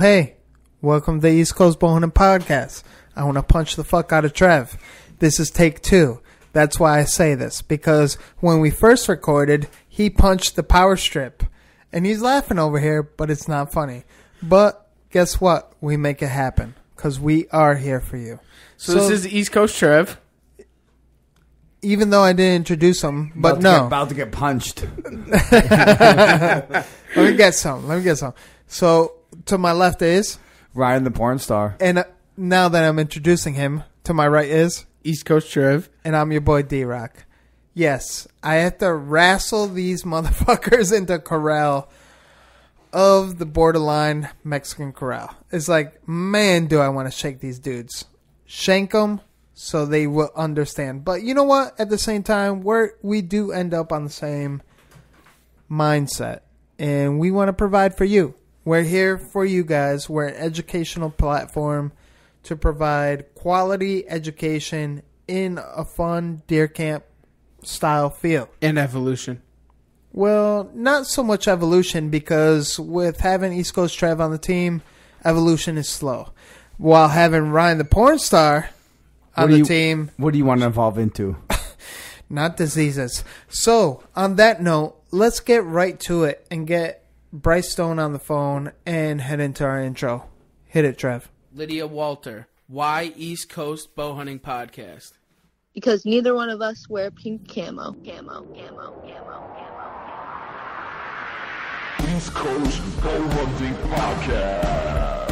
Hey, welcome to the East Coast Bowhunting Podcast. I want to punch the fuck out of Trev. This is take 2. That's why I say this, because when we first recorded, he punched the power strip. And he's laughing over here, but it's not funny. But guess what? We make it happen, because we are here for you. So this is East Coast Trev. Even though I didn't introduce him, but about to get punched. Let me get some. So, to my left is... Ryan the porn star. And now that I'm introducing him, to my right is... East Coast Trev. And I'm your boy D-Rock. Yes, I have to wrestle these motherfuckers into corral of the borderline Mexican corral. It's like, man, do I want to shake these dudes. Shank them so they will understand. But you know what? At the same time, we do end up on the same mindset. And we want to provide for you. We're here for you guys. We're an educational platform to provide quality education in a fun deer camp style feel. And evolution. Well, not so much evolution, because with having East Coast Trev on the team, evolution is slow. While having Ryan the porn star on the team... What do you want to evolve into? Not diseases. So, on that note, let's get right to it and get Bryce Stone on the phone and head into our intro. Hit it, Trev. Lydia Walter. Why East Coast Bowhunting Podcast? Because neither one of us wear pink camo. East Coast Bowhunting Podcast.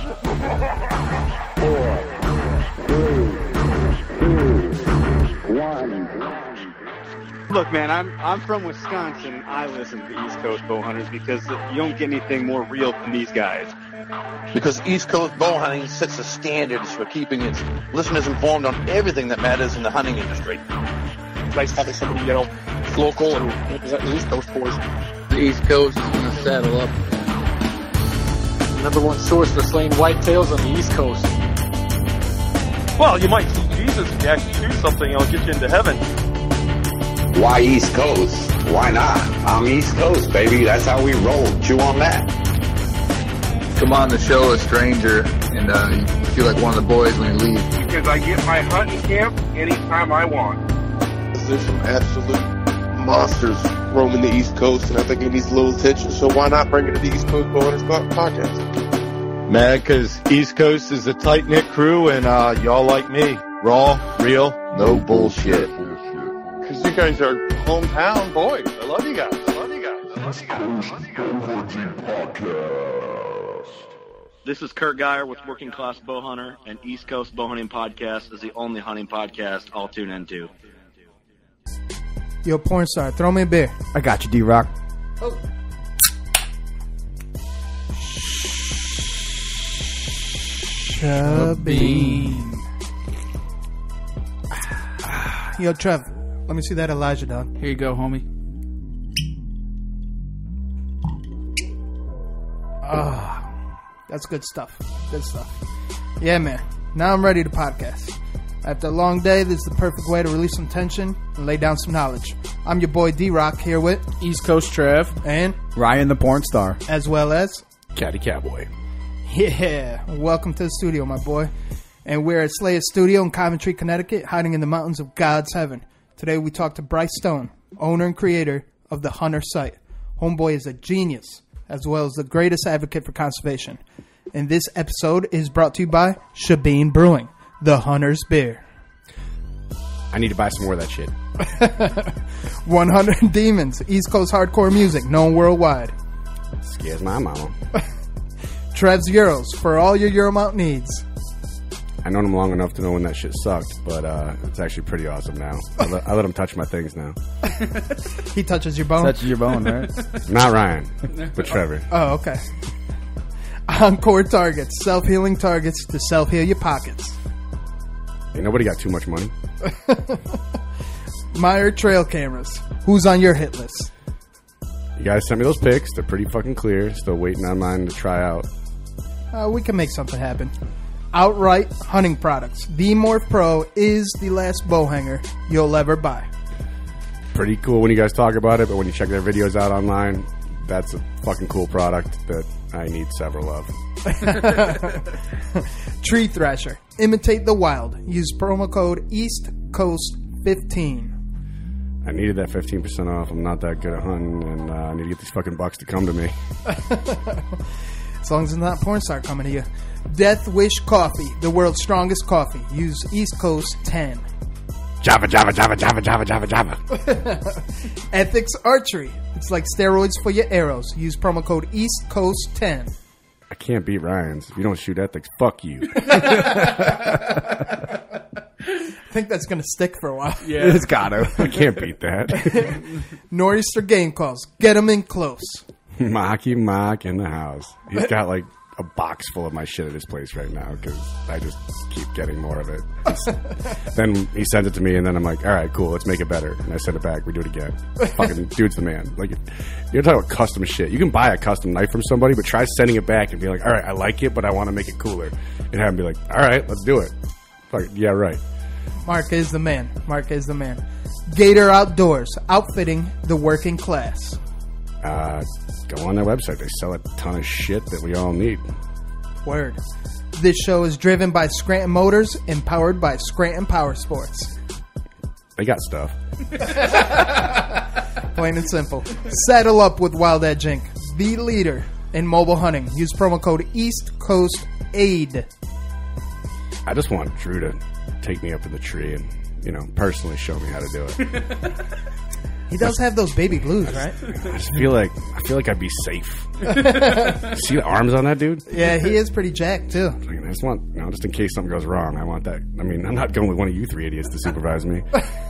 4, 3, 2, 1. Look, man, I'm from Wisconsin. I listen to East Coast Bowhunters because you don't get anything more real than these guys. Because East Coast Bowhunting sets the standards for keeping its listeners informed on everything that matters in the hunting industry. It's nice having somebody, local and represent the East Coast boys. The East Coast is going to saddle up. Number one source for slaying whitetails on the East Coast. Well, you might see Jesus if you actually do something, it'll get you into heaven. Why East Coast? Why not? I'm East Coast, baby. That's how we roll. Chew on that. Come on the show, a stranger, and you feel like one of the boys when you leave. Because I get my hunting camp anytime I want. There's some absolute monsters roaming the East Coast, and I think it needs a little attention, so why not bring it to the East Coast Bowhunters Podcast? Man, because East Coast is a tight-knit crew, and y'all like me. Raw, real, no bullshit. Because you guys are hometown boys. I love you guys. This is Kurt Geyer with Working Class Bowhunter, and East Coast Bowhunting Podcast is the only hunting podcast I'll tune into. Yo, porn star, throw me a beer. I got you, D-Rock. Oh. Shabine. Yo, Trev, let me see that Elijah dog. Here you go, homie. That's good stuff. Yeah, man. Now I'm ready to podcast. After a long day, this is the perfect way to release some tension and lay down some knowledge. I'm your boy D-Rock here with East Coast Trev and Ryan the porn star, as well as Caddy Cowboy. Yeah, welcome to the studio, my boy. And we're at Slayer Studio in Coventry, Connecticut, hiding in the mountains of God's heaven. Today we talk to Bryce Stone, owner and creator of the Hunter site. Homeboy is a genius, as well as the greatest advocate for conservation. And this episode is brought to you by Shabine Brewing, the Hunter's beer. I need to buy some more of that shit. 100 Demons, East Coast hardcore music, known worldwide. Scares my mama. Trev's Euros, for all your Euromount needs. I known him long enough to know when that shit sucked, but it's actually pretty awesome now. I let him touch my things now. He touches your bone? Touches your bone, right? Not Ryan, but Trevor. Oh, okay. Encore Targets, self-healing targets to self-heal your pockets. Ain't nobody got too much money. Meyer Trail Cameras, who's on your hit list? You guys sent me those pics. They're pretty fucking clear. Still waiting on mine to try out. We can make something happen. Outright Hunting Products. The Morph Pro is the last bow hanger you'll ever buy. Pretty cool when you guys talk about it, but when you check their videos out online, that's a fucking cool product that I need several of. Tree Thrasher. Imitate the wild. Use promo code EastCoast15. I needed that 15% off. I'm not that good at hunting, and I need to get these fucking bucks to come to me. As long as it's not porn star coming to you. Death Wish Coffee, the world's strongest coffee. Use East Coast 10. Java. Ethics Archery. It's like steroids for your arrows. Use promo code East Coast 10. I can't beat Ryan's. If you don't shoot ethics, fuck you. I think that's going to stick for a while. Yeah. It's gotta. I can't beat that. Nor'easter Game Calls. Get them in close. Mocky Mock in the house. He's got like a box full of my shit at his place right now because I just keep getting more of it. Then he sends it to me, and then I'm like, all right, cool, let's make it better. And I send it back. We do it again. Fucking dude's the man. Like, you're talking about custom shit. You can buy a custom knife from somebody, but try sending it back and be like, all right, I like it, but I want to make it cooler. And have him be like, all right, let's do it. Like, yeah, right. Mark is the man. Gator Outdoors. Outfitting the working class. Go on their website. They sell a ton of shit that we all need. Word. This show is driven by Scranton Motors and powered by Scranton Power Sports. They got stuff. Plain and simple. Saddle up with Wild Edge Inc., the leader in mobile hunting. Use promo code East Coast Aid. I just want Drew to take me up in the tree and, personally show me how to do it. He does have those baby blues, right? I just feel like I'd be safe. See the arms on that dude? Yeah, he is pretty jacked too. I just want, just in case something goes wrong, I want that. I mean, I'm not going with one of you three idiots to supervise me.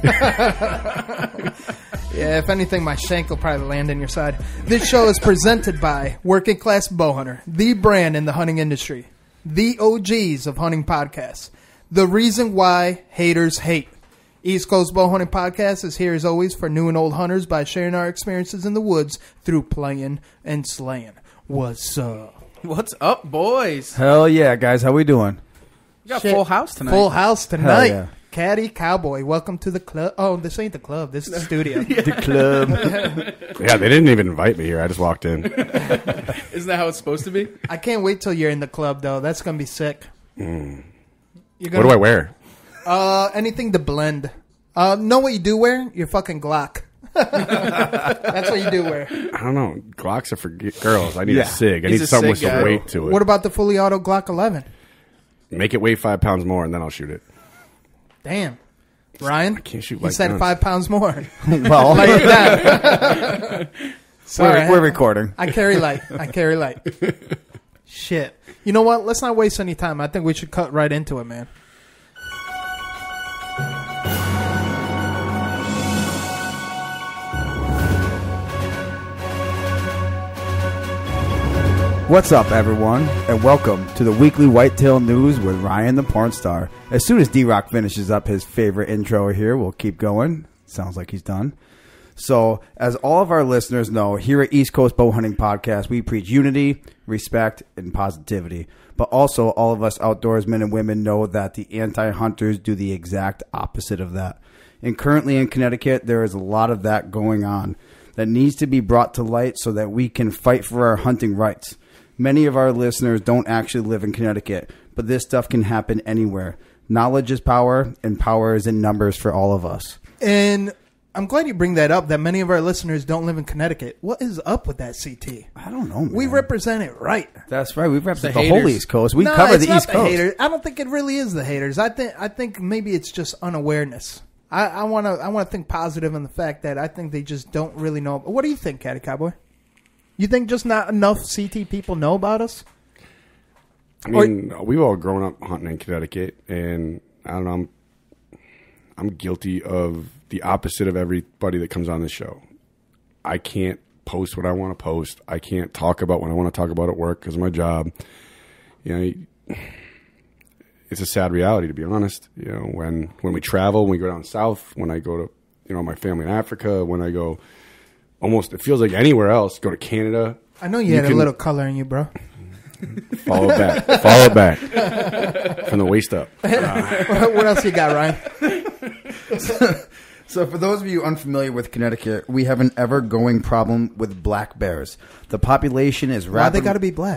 Yeah, if anything, my shank will probably land in your side. This show is presented by Working Class Bowhunter, the brand in the hunting industry, the OGs of hunting podcasts, the reason why haters hate. East Coast Bowhunting Podcast is here as always for new and old hunters by sharing our experiences in the woods through playing and slaying. What's up? What's up, boys? Hell yeah, guys. How we doing? We got full house tonight. Full house tonight. Yeah. Caddy Cowboy, welcome to the club. Oh, this ain't the club. This is the studio. The club. Yeah, they didn't even invite me here. I just walked in. Isn't that how it's supposed to be? I can't wait till you're in the club, though. That's going to be sick. What do I wear? Anything to blend. Know what you do wear? Your fucking Glock. That's what you do wear. I don't know. Glocks are for girls. I need a SIG. I need something with some weight to it. What about the fully auto Glock 11? Make it weigh 5 pounds more, and then I'll shoot it. Damn. Ryan? I can't shoot He said guns. 5 pounds more. Well, like that. Sorry, we're recording. I carry light. Shit. You know what? Let's not waste any time. I think we should cut right into it, man. What's up, everyone, and welcome to the weekly Whitetail News with Ryan the Porn Star. As soon as D-Rock finishes up his favorite intro here, we'll keep going. Sounds like he's done. So, as all of our listeners know, here at East Coast Bowhunting Podcast, we preach unity, respect, and positivity. But also, all of us outdoorsmen and women know that the anti-hunters do the exact opposite of that. And currently in Connecticut, there is a lot of that going on that needs to be brought to light so that we can fight for our hunting rights. Many of our listeners don't actually live in Connecticut, but this stuff can happen anywhere. Knowledge is power, and power is in numbers for all of us. And I'm glad you bring that up, that many of our listeners don't live in Connecticut. What is up with that, CT? I don't know, man. We represent it right. That's right. We represent the whole East Coast. We cover the East Coast. Haters. I don't think it really is the haters. I think maybe it's just unawareness. I want to think positive in the fact that I think they just don't really know. What do you think, Caddy Cowboy? You think just not enough CT people know about us? I mean, we've all grown up hunting in Connecticut, and I don't know, I'm guilty of the opposite of everybody that comes on this show. I can't post what I want to post. I can't talk about what I want to talk about at work because of my job. You know, it's a sad reality, to be honest. You know, when we travel, when we go down south, when I go to, my family in Africa, when I go almost, it feels like anywhere else, go to Canada. I know you had a little color in you, bro. Follow back from the waist up. What else you got, Ryan? So for those of you unfamiliar with Connecticut, we have an ever-going problem with black bears. The population is rapidly... Why they got to be black?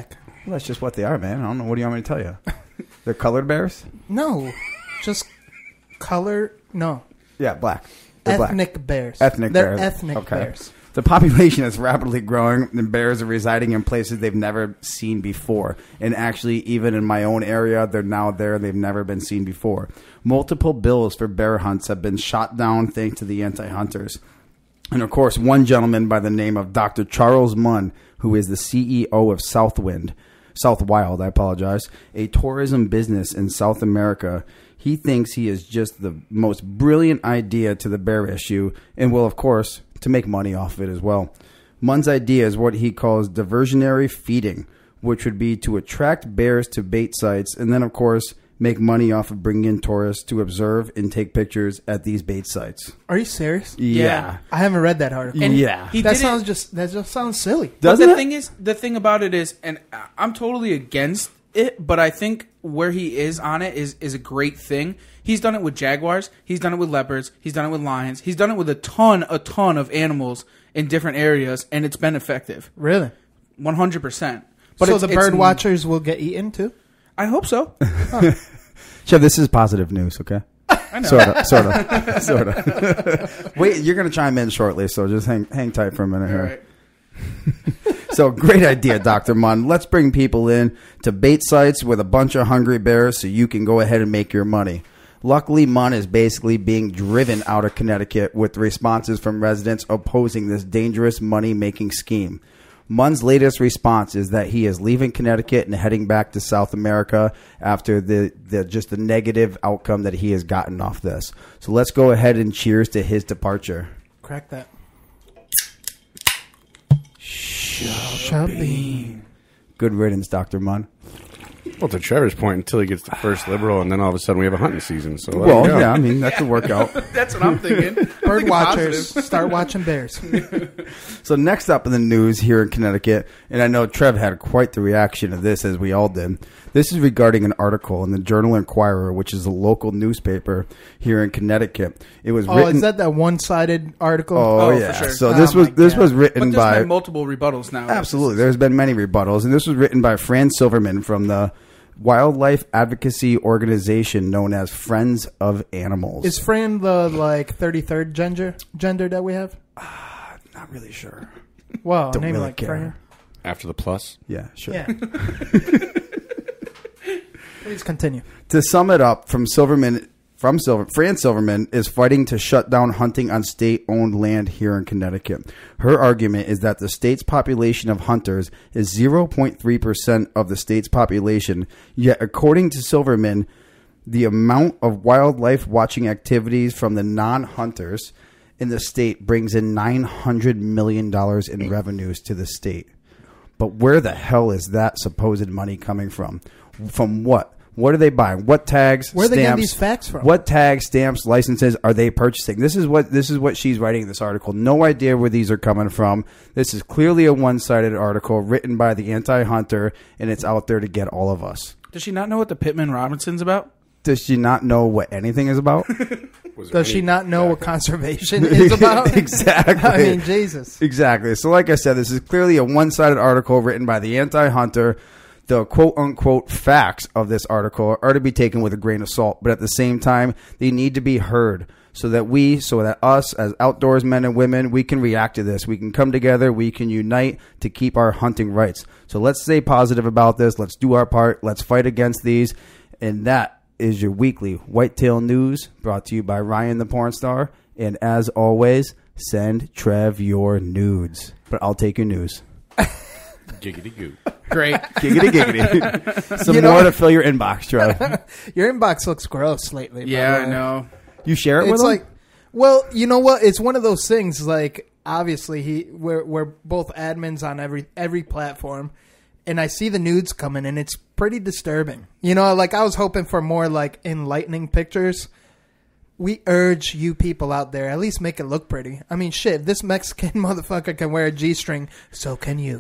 Well, that's just what they are, man. I don't know. What do you want me to tell you? They're colored bears? No, just color. No. Yeah, black. They're ethnic black. bears. Ethnic They're bears. ethnic Okay. bears. The population is rapidly growing, and bears are residing in places they've never seen before. And actually, even in my own area, they're now there and they've never been seen before. Multiple bills for bear hunts have been shot down thanks to the anti-hunters. And of course, one gentleman by the name of Dr. Charles Munn, who is the CEO of Southwild, a tourism business in South America. He thinks he is just the most brilliant idea to the bear issue and will, of course, to make money off of it as well. Munn's idea is what he calls diversionary feeding, which would be to attract bears to bait sites and then, of course, make money off of bringing in tourists to observe and take pictures at these bait sites. Are you serious? Yeah. I haven't read that article. And yeah. That just sounds silly. But the thing about it is, and I'm totally against it, but I think where he is on it is a great thing. He's done it with jaguars. He's done it with leopards. He's done it with lions. He's done it with a ton of animals in different areas, and it's been effective. Really? 100%. But so the bird watchers will get eaten too? I hope so. Chev, this is positive news, okay? I know. Sort of. Wait, you're going to chime in shortly, so just hang tight for a minute here. All right. So, great idea, Dr. Munn. Let's bring people in to bait sites with a bunch of hungry bears so you can go ahead and make your money. Luckily, Munn is basically being driven out of Connecticut with responses from residents opposing this dangerous money-making scheme. Munn's latest response is that he is leaving Connecticut and heading back to South America after the negative outcome that he has gotten off this. So let's go ahead and cheers to his departure. Crack that. Shabby. Good riddance, Dr. Munn. Well, to Trevor's point, until he gets the first liberal, and then all of a sudden we have a hunting season. So yeah, I mean, that could work out. That's what I'm thinking. Bird watchers, start watching bears. So next up in the news here in Connecticut, and I know Trev had quite the reaction to this, as we all did. This is regarding an article in the Journal Inquirer, which is a local newspaper here in Connecticut. It was written. Is that one-sided article? Oh yeah. For sure. So this was written but by there's been multiple rebuttals now. Absolutely, there's been many rebuttals, and this was written by Fran Silverman from the wildlife advocacy organization known as Friends of Animals. Is Fran the 33rd gender that we have? Not really sure. Well, Don't name really like care. Fran. After the plus? Yeah, sure. Yeah. Please continue. To sum it up, Fran Silverman is fighting to shut down hunting on state-owned land here in Connecticut. Her argument is that the state's population of hunters is 0.3% of the state's population, yet according to Silverman, the amount of wildlife watching activities from the non-hunters in the state brings in $900 million in revenues to the state. But where the hell is that supposed money coming from? From what? What are they buying? What tags? Where are stamps, they getting these facts from? What tags, stamps, licenses are they purchasing? This is what she's writing in this article. No idea where these are coming from. This is clearly a one-sided article written by the anti-hunter, and it's out there to get all of us. Does she not know what the Pittman Robinson's about? Does she not know what anything is about? Does she not know what conservation is about? Exactly. I mean, Jesus. Exactly. So like I said, this is clearly a one-sided article written by the anti-hunter. The quote-unquote facts of this article are to be taken with a grain of salt, but at the same time, they need to be heard so that us as outdoors men and women, we can react to this. We can come together. We can unite to keep our hunting rights. So let's stay positive about this. Let's do our part. Let's fight against these. And that is your weekly Whitetail News brought to you by Ryan the Porn Star. And as always, send Trev your nudes. But I'll take your news. Giggity goo. Great. Giggity giggity. Some more to fill your inbox, Trev. Your inbox looks gross lately. Yeah, I know. You share it with It's him? well, you know what? It's one of those things. Like, obviously, we're both admins on every platform, and I see the nudes coming, and it's pretty disturbing. You know, like I was hoping for more like enlightening pictures. We urge you people out there, at least make it look pretty. I mean, shit, if this Mexican motherfucker can wear a G-string, so can you.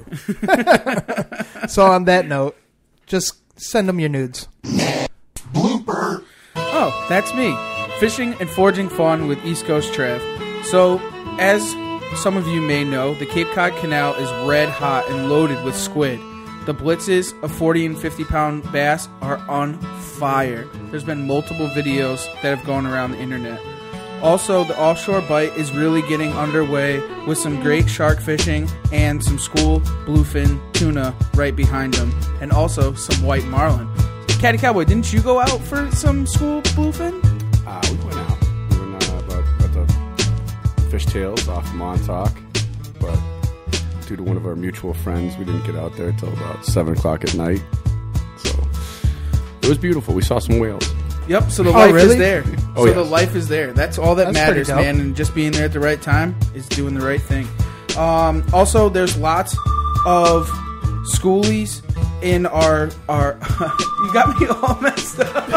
So on that note, just send them your nudes. Blooper. Oh, that's me. Fishing and foraging fun with East Coast Trev. So, as some of you may know, the Cape Cod Canal is red hot and loaded with squid. The blitzes of 40 and 50-pound bass are on fire. There's been multiple videos that have gone around the internet. Also, the offshore bite is really getting underway with some great shark fishing and some school bluefin tuna right behind them, and also some white marlin. Caddy Cowboy, didn't you go out for some school bluefin? We went out. We went about the fishtails off Montauk, but due to one of our mutual friends, we didn't get out there until about 7 o'clock at night. So it was beautiful. We saw some whales. Yep, so the life is there. Oh, the life is there. That's all that matters, man. And just being there at the right time is doing the right thing. Also, there's lots of schoolies in our you got me all messed up.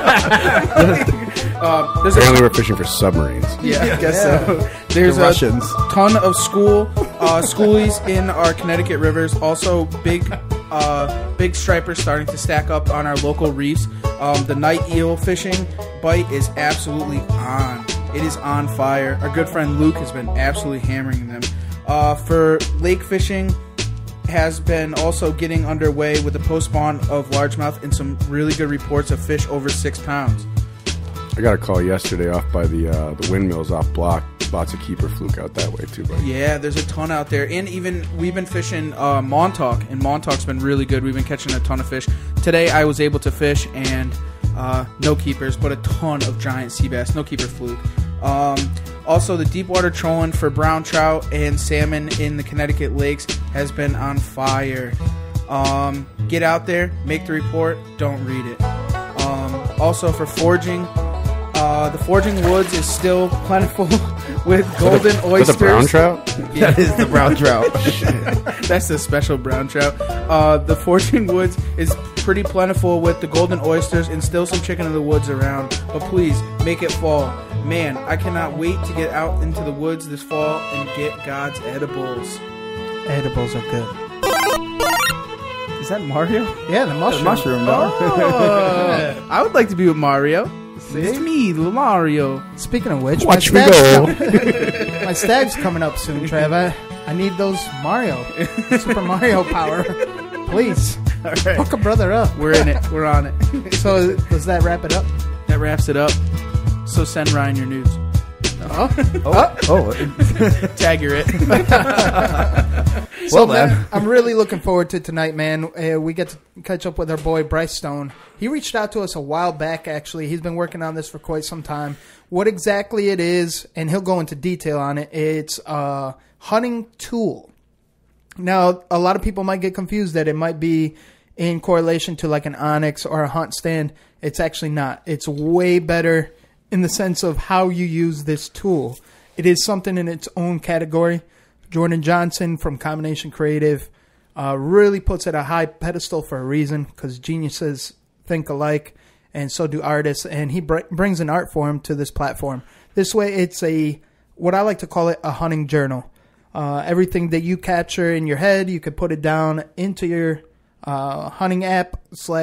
Apparently we're fishing for submarines. Yeah, I guess so. There's a ton of schoolies in our Connecticut rivers. Also, big stripers starting to stack up on our local reefs. The night eel fishing bite is absolutely on. It is on fire. Our good friend Luke has been absolutely hammering them. For lake fishing, has been also getting underway with the post-spawn of largemouth and some really good reports of fish over 6 pounds. I got a call yesterday off by the windmills off Block. Lots of keeper fluke out that way too, buddy. Yeah, there's a ton out there. And even we've been fishing Montauk, and Montauk's been really good. We've been catching a ton of fish. Today I was able to fish, and no keepers, but a ton of giant sea bass. No keeper fluke. Also, the deep water trolling for brown trout and salmon in the Connecticut lakes has been on fire. Get out there, make the report, don't read it. Also, for foraging, the foraging woods is still plentiful with golden oysters. That's a brown trout? Yeah. That is the brown trout. That's the special brown trout. The foraging woods is pretty plentiful with the golden oysters and still some chicken in the woods around. But please, make it fall. Man, I cannot wait to get out into the woods this fall and get God's edibles. Edibles are good. Is that Mario? Yeah, the mushroom. The mushroom, dog. Oh, I would like to be with Mario. It's me, Mario. Speaking of which, watch me go. My stag's coming up soon, Trav. I need those Super Mario power. Please. All right. Hook a brother up. We're in it. We're on it. So, does that wrap it up? That wraps it up. So send Ryan your nudes. Tag your it. So man, I'm really looking forward to tonight, man. We get to catch up with our boy Bryce Stone. He reached out to us a while back, actually. He's been working on this for quite some time. What exactly it is, and he'll go into detail on it, it's a hunting tool. Now, a lot of people might get confused that it might be in correlation to like an Onyx or a hunt stand. It's actually not. It's way better in the sense of how you use this tool. It is something in its own category. Jordan Johnson from Combination Creative really puts it a high pedestal for a reason, because geniuses think alike, and so do artists, and he brings an art form to this platform. This way, it's what I like to call it, a hunting journal. Everything that you capture in your head, you could put it down into your hunting app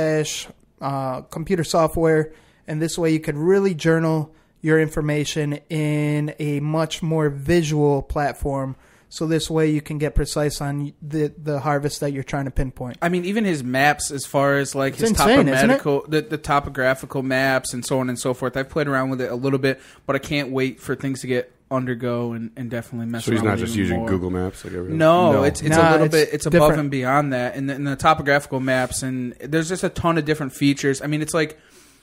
/ computer software, and this way you could really journal your information in a much more visual platform. So this way you can get precise on the harvest that you're trying to pinpoint. I mean, even his maps, as far as like his the topographical maps and so on and so forth. I've played around with it a little bit, but I can't wait for things to get undergo and definitely mess around. So he's not just using Google Maps like everything? No, it's a little bit. It's above and beyond that. In the topographical maps, and there's just a ton of different features. I mean, it's like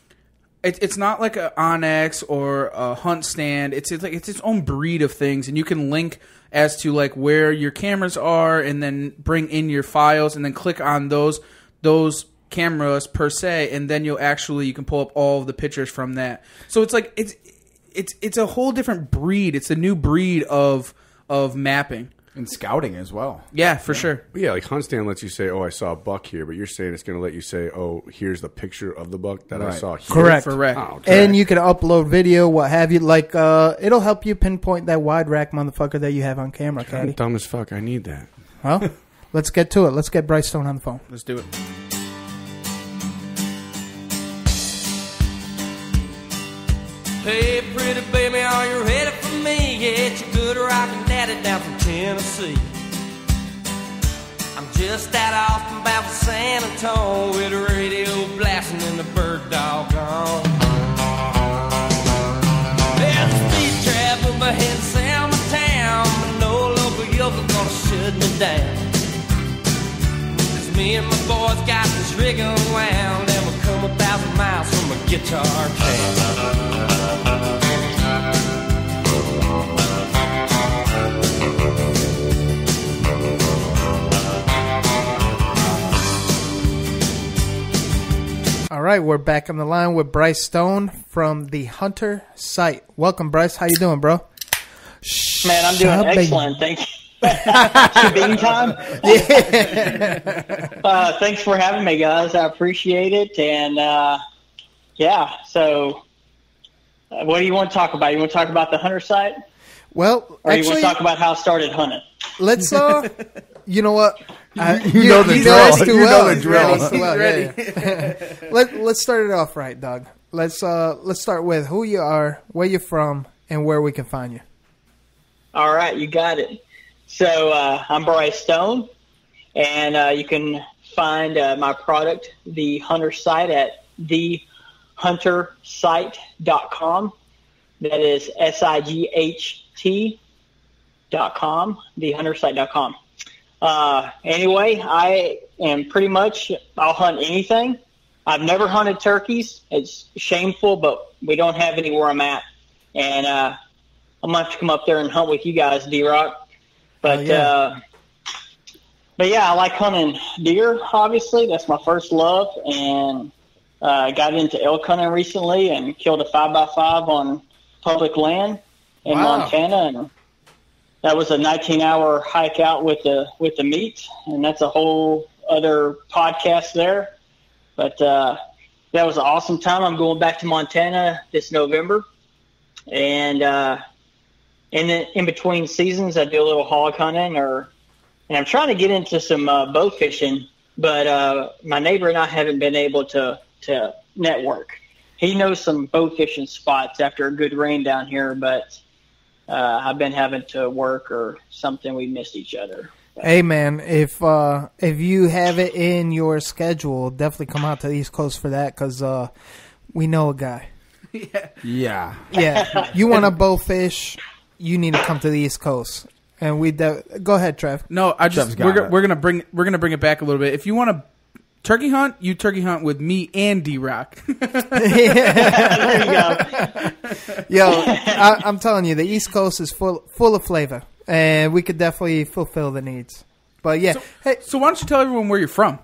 it's not like an Onyx or a hunt stand. It's like it's its own breed of things, and you can link as to like where your cameras are, and then bring in your files, and then click on those cameras per se, and then you can pull up all of the pictures from that. So it's like it's a whole different breed. It's a new breed of mapping. And scouting as well. Yeah, for sure. Yeah, like Hunt Stand lets you say, oh, I saw a buck here, but you're saying it's going to let you say, oh, here's the picture of the buck that I saw here. Correct. Oh, okay. And you can upload video, what have you. Like, it'll help you pinpoint that wide rack motherfucker that you have on camera, Caddy. I'm dumb as fuck. I need that. Well, let's get to it. Let's get Bryce Stone on the phone. Let's do it. Hey, pretty baby, are you ready for me? Yeah, it's your good rockin' daddy down from Tennessee. I'm just out Austin bound for San Antonio with the radio blasting and the bird dog on. There's a speed trap up ahead of Selma Town, but no local yokel gonna shut me down. 'Cause me and my boys got this rig unwound, and we'll come 1,000 miles from a guitar camp. All right, we're back on the line with Bryce Stone from the Hunter site. Welcome, Bryce. How you doing, bro? Man, I'm doing excellent. Thank you. Bean time? Yeah. Thanks for having me, guys. I appreciate it. And, so what do you want to talk about? You want to talk about the Hunter site? Well, or you want to talk about how I started hunting? Let's, you know what? You know the drill. Let's start it off right, Doug. Let's start with who you are, where you're from, and where we can find you. All right, you got it. So I'm Bryce Stone, and you can find my product, the Hunter site, at thehuntersite.com. That is SIGHT.com, thehuntersite.com. Anyway, I am pretty much, I'll hunt anything. I've never hunted turkeys. It's shameful, but we don't have any where I'm at. And I'm going to have to come up there and hunt with you guys, D-Rock. But yeah, I like hunting deer, obviously. That's my first love. And I got into elk hunting recently and killed a 5x5 on public land in Montana. And that was a 19-hour hike out with the meat, and that's a whole other podcast there. But that was an awesome time. I'm going back to Montana this November, and in between seasons, I do a little hog hunting, and I'm trying to get into some bow fishing. But my neighbor and I haven't been able to network. He knows some bow fishing spots after a good rain down here, but I've been having to work or something. We missed each other. Hey, man, if you have it in your schedule, definitely come out to the East Coast for that, because we know a guy. Yeah. You want to bow fish, you need to come to the East Coast. And go ahead, Trev. No, we're gonna bring it back a little bit. If you want to turkey hunt, you turkey hunt with me and D-Rock. There you go. Yo, I'm telling you, the East Coast is full of flavor, and we could definitely fulfill the needs. But yeah, so why don't you tell everyone where you're from?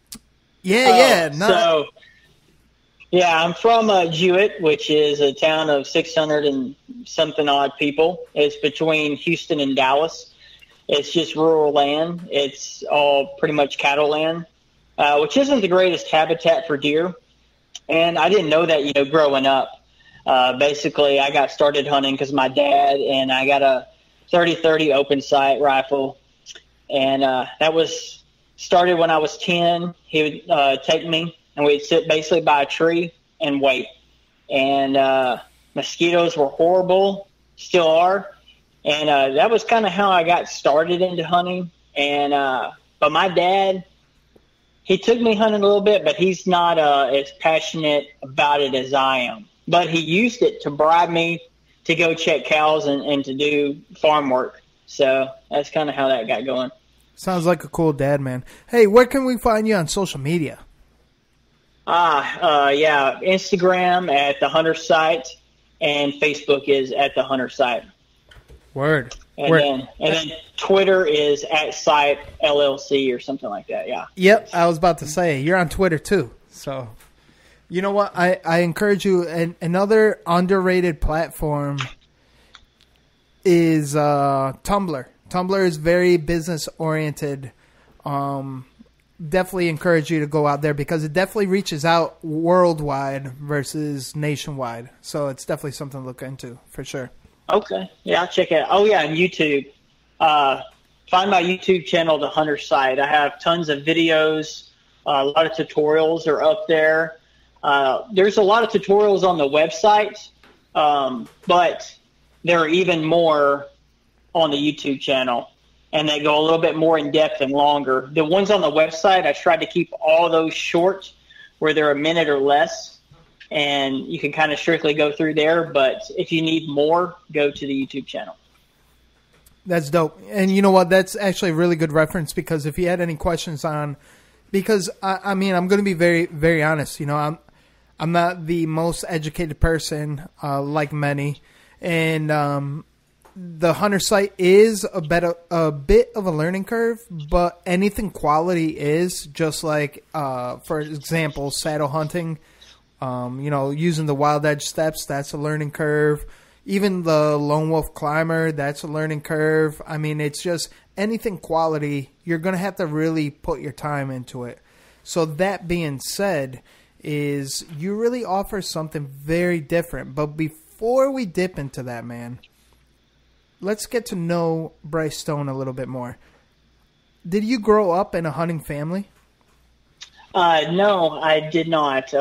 So, I'm from Jewett, which is a town of 600 and something odd people. It's between Houston and Dallas. It's just rural land. It's all pretty much cattle land, which isn't the greatest habitat for deer. And I didn't know that, growing up. Basically, I got started hunting because my dad, and I got a 30-30 open sight rifle. And that was started when I was 10. He would take me, and we'd sit basically by a tree and wait. And mosquitoes were horrible, still are. And that was kind of how I got started into hunting. And but my dad, he took me hunting a little bit, but he's not as passionate about it as I am. But he used it to bribe me to go check cows and to do farm work. So that's kind of how that got going. Sounds like a cool dad, man. Hey, where can we find you on social media? Instagram at the Hunter site, and Facebook is at the Hunter site. Word. And then Twitter is at Site LLC or something like that. Yeah. Yep, I was about to say you're on Twitter too. So, you know what? I encourage you. Another underrated platform is Tumblr. Tumblr is very business oriented. Definitely encourage you to go out there because it definitely reaches out worldwide versus nationwide. So it's definitely something to look into for sure. Okay. Yeah, I'll check it out. Oh, yeah, on YouTube. Find my YouTube channel, The Hunter Site. I have tons of videos. A lot of tutorials are up there. There's a lot of tutorials on the website, but there are even more on the YouTube channel. and they go a little bit more in depth and longer. The ones on the website, I tried to keep all those short, where they're a minute or less, and you can kind of strictly go through there. But if you need more, go to the YouTube channel. That's dope. And you know what? That's actually a really good reference, because if you had any questions on, because I mean, I'm going to be very, very honest. You know, I'm not the most educated person, like many, and the hunter site is a bit of a learning curve. But anything quality is, just like, for example, saddle hunting. You know, using the Wild Edge steps, that's a learning curve. Even the Lone Wolf Climber, that's a learning curve. I mean, it's just anything quality, you're going to have to really put your time into it. So that being said, is you really offer something very different. But before we dip into that, man, let's get to know Bryce Stone a little bit more. Did you grow up in a hunting family? No, I did not.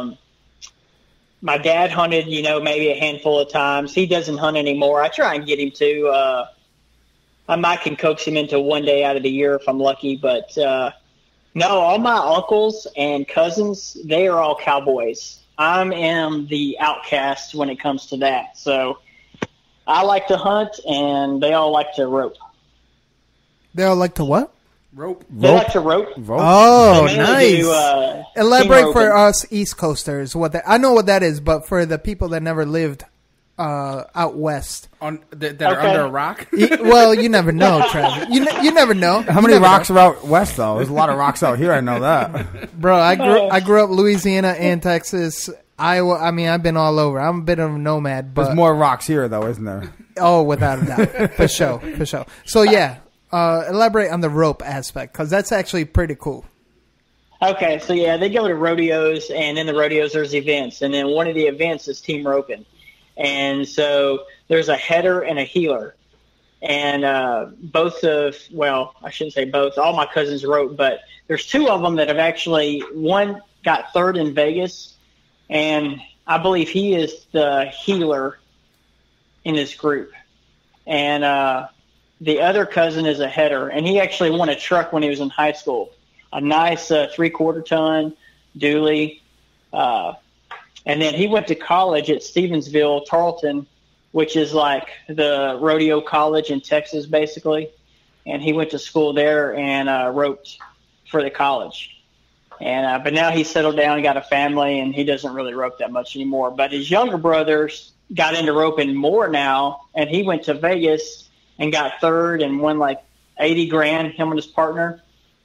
My dad hunted, maybe a handful of times. He doesn't hunt anymore. I try and get him to. I might can coax him into one day out of the year if I'm lucky. But no, all my uncles and cousins, they are all cowboys. I am the outcast when it comes to that. So I like to hunt, and they all like to rope. They all like to what? Rope. They like to rope. Oh, nice. Do, elaborate for us East Coasters what that. I know what that is, but for the people that never lived out west, that are under a rock. Well, you never know, Travis. You never know. How many rocks are out west though? There's a lot of rocks out here. I know that, bro. I grew up Louisiana and Texas, Iowa. I mean, I've been all over. I'm a bit of a nomad. But there's more rocks here though, isn't there? Oh, without a doubt, for sure. So yeah. Elaborate on the rope aspect, because that's actually pretty cool. Okay, so yeah, they go to rodeos, and in the rodeos there's events, and then one of the events is team roping. And so there's a header and a heeler. And I shouldn't say both, all my cousins rope, but there's two of them that have actually, one got third in Vegas, and I believe he is the heeler in this group. And the other cousin is a header, and he actually won a truck when he was in high school, a nice 3/4 ton dually. And then he went to college at Stevensville, Tarleton, which is like the rodeo college in Texas, basically. And he went to school there and roped for the college. And but now he's settled down and got a family, and he doesn't really rope that much anymore. But his younger brothers got into roping more now, and he went to Vegas and got third and won like $80,000, him and his partner.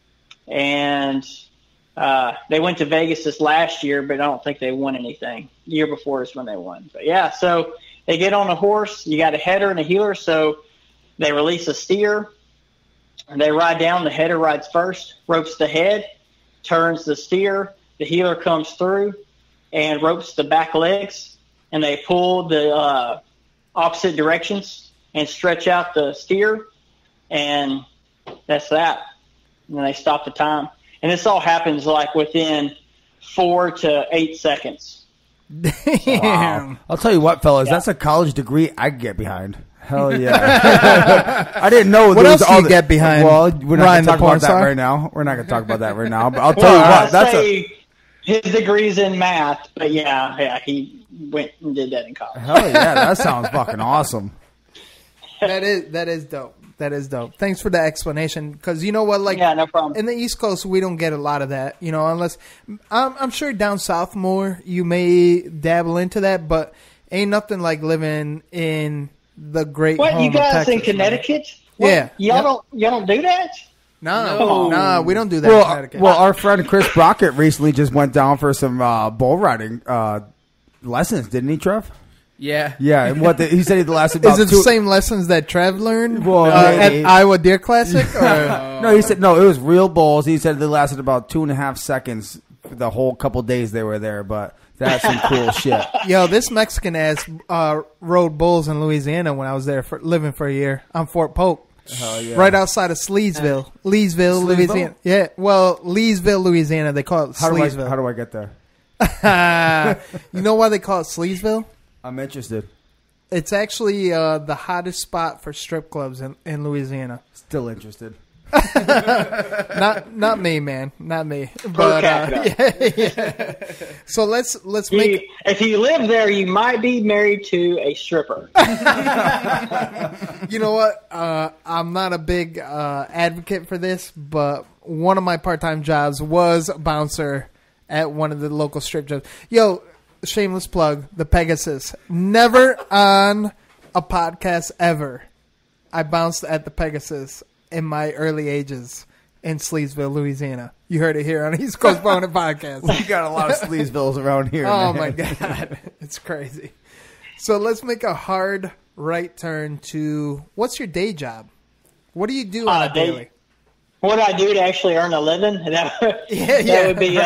And they went to Vegas this last year, but I don't think they won anything. The year before is when they won. But yeah, so they get on a horse. You got a header and a heeler, so they release a steer. And they ride down. The header rides first, ropes the head, turns the steer. The heeler comes through and ropes the back legs, and they pull the opposite directions and stretch out the steer, and that's that. And then they stop the time. And this all happens like within 4 to 8 seconds. Damn. Wow. I'll tell you what, fellas, that's a college degree I can get behind. Hell yeah. I didn't know. What else do you get behind? Well, we're not going to talk about that right now. We're not going to talk about that right now. But I'll tell you what. His degree's in math, but yeah, he went and did that in college. Hell yeah, that sounds fucking awesome. That is dope. That is dope. Thanks for the explanation. Because you know what, like, yeah, no problem. In the East Coast, we don't get a lot of that. Unless I'm sure down south more, you may dabble into that, but ain't nothing like living in the great. What, home you guys of Texas, in Connecticut? Yeah, y'all don't do that. No, we don't do that. In Connecticut. Well, our friend Chris Brockett recently just went down for some bull riding lessons, didn't he, Trev? Yeah. Yeah, and he said he lasted about Is it the same lessons that Trev learned at Iowa Deer Classic? No, he said, it was real bulls. He said they lasted about 2.5 seconds for the whole couple days they were there, but that's some cool shit. Yo, this Mexican ass rode bulls in Louisiana when I was there living for a year on Fort Polk. Hell yeah. Right outside of Leesville, Louisiana. Yeah, well, Leesville, Louisiana. They call it Sleesville. How do I get there? You know why they call it Sleesville? I'm interested. It's actually the hottest spot for strip clubs in Louisiana. Still interested. Not me, man. Not me. But yeah. So let's make. If you live there, you might be married to a stripper. You know what? I'm not a big advocate for this, but one of my part-time jobs was a bouncer at one of the local strip clubs. Yo, shameless plug, the Pegasus. Never on a podcast ever. I bounced at the Pegasus in my early ages in Sleesville, Louisiana. You heard it here on East Coast Boning Podcast. We got a lot of Sleesvilles around here. Oh, man. my God. It's crazy. So let's make a hard right turn to, what's your day job? What do you do on a daily? What I do to actually earn a living? That would be...